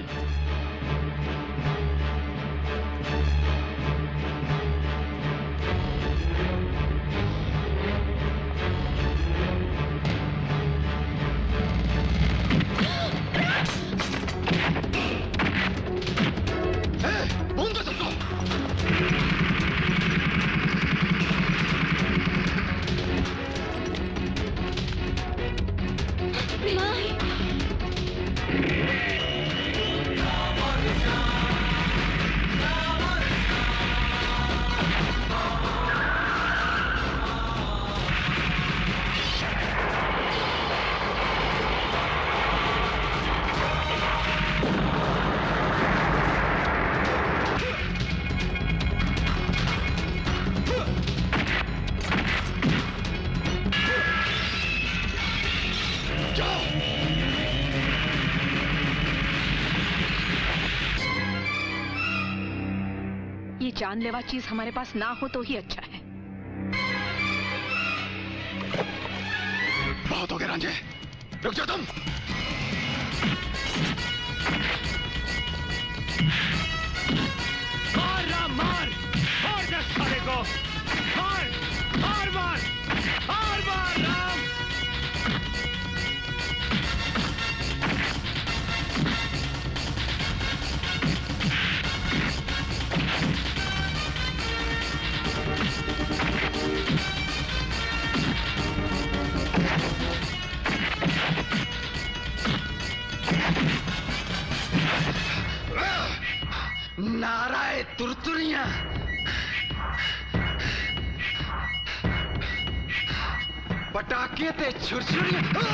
जानलेवा चीज हमारे पास ना हो तो ही अच्छा है। बहुत हो गया रांझे, रुक जाओ तुम। मार राम मार, मार दे साले को, मार मार मार मार मार राम। नाराय तुरतुरिया, पटाखे ते छुरछुरिया।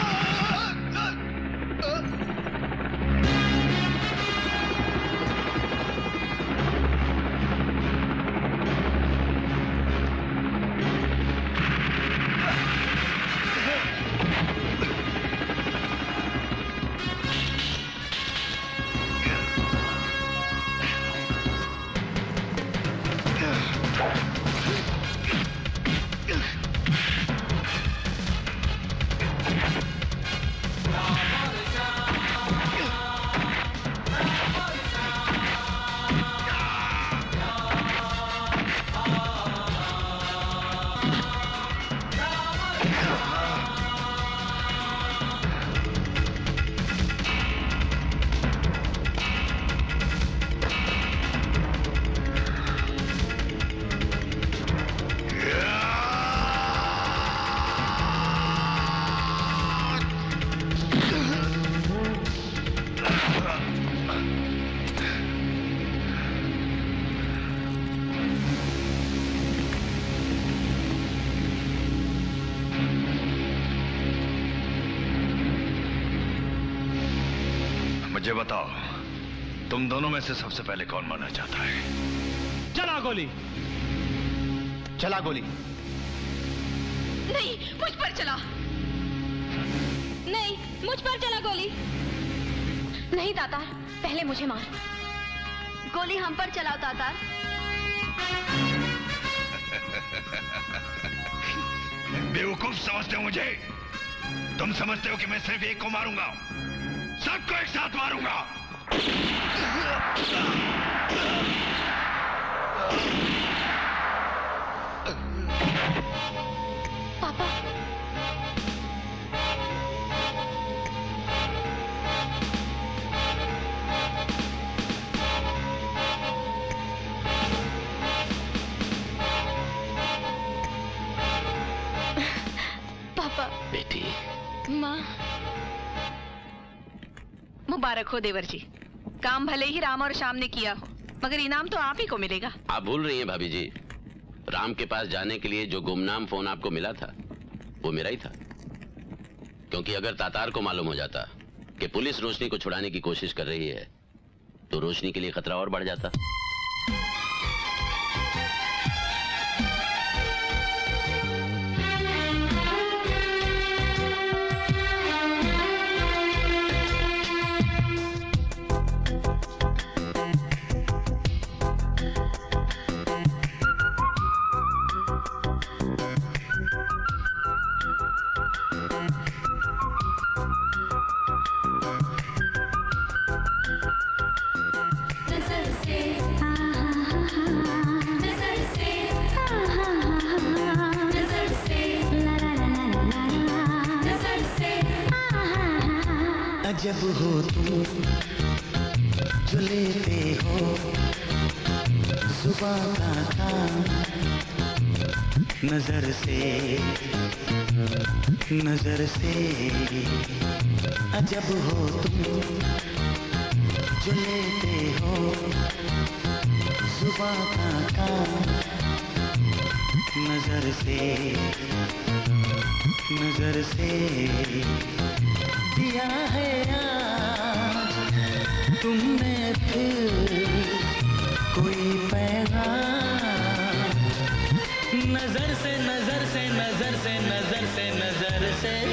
मुझे बताओ, तुम दोनों में से सबसे पहले कौन मरना चाहता है? चला गोली। चला गोली। नहीं, मुझ पर चला। नहीं, मुझ पर चला गोली। नहीं तातार, पहले मुझे मार। गोली हम पर चलाओ तातार। बेवकूफ समझते हो मुझे? तुम समझते हो कि मैं सिर्फ एक को मारूंगा? सबको एक साथ मारूंगा। पापा। मुबारक हो देवर जी। काम भले ही राम और श्याम ने किया हो, मगर इनाम तो आप ही को मिलेगा। आप भूल रही हैं भाभी जी, राम के पास जाने के लिए जो गुमनाम फोन आपको मिला था वो मेरा ही था। क्योंकि अगर तातार को मालूम हो जाता कि पुलिस रोशनी को छुड़ाने की कोशिश कर रही है तो रोशनी के लिए खतरा और बढ़ जाता। जब हो तुम जो लेते हो सुबह का काम नजर से नजर से अजब हो तुम जो लेते हो सुबह का काम नजर से नजर से दिया है आज तुमने फिर कोई पैगाम नजर से नजर से नजर से नजर से नजर से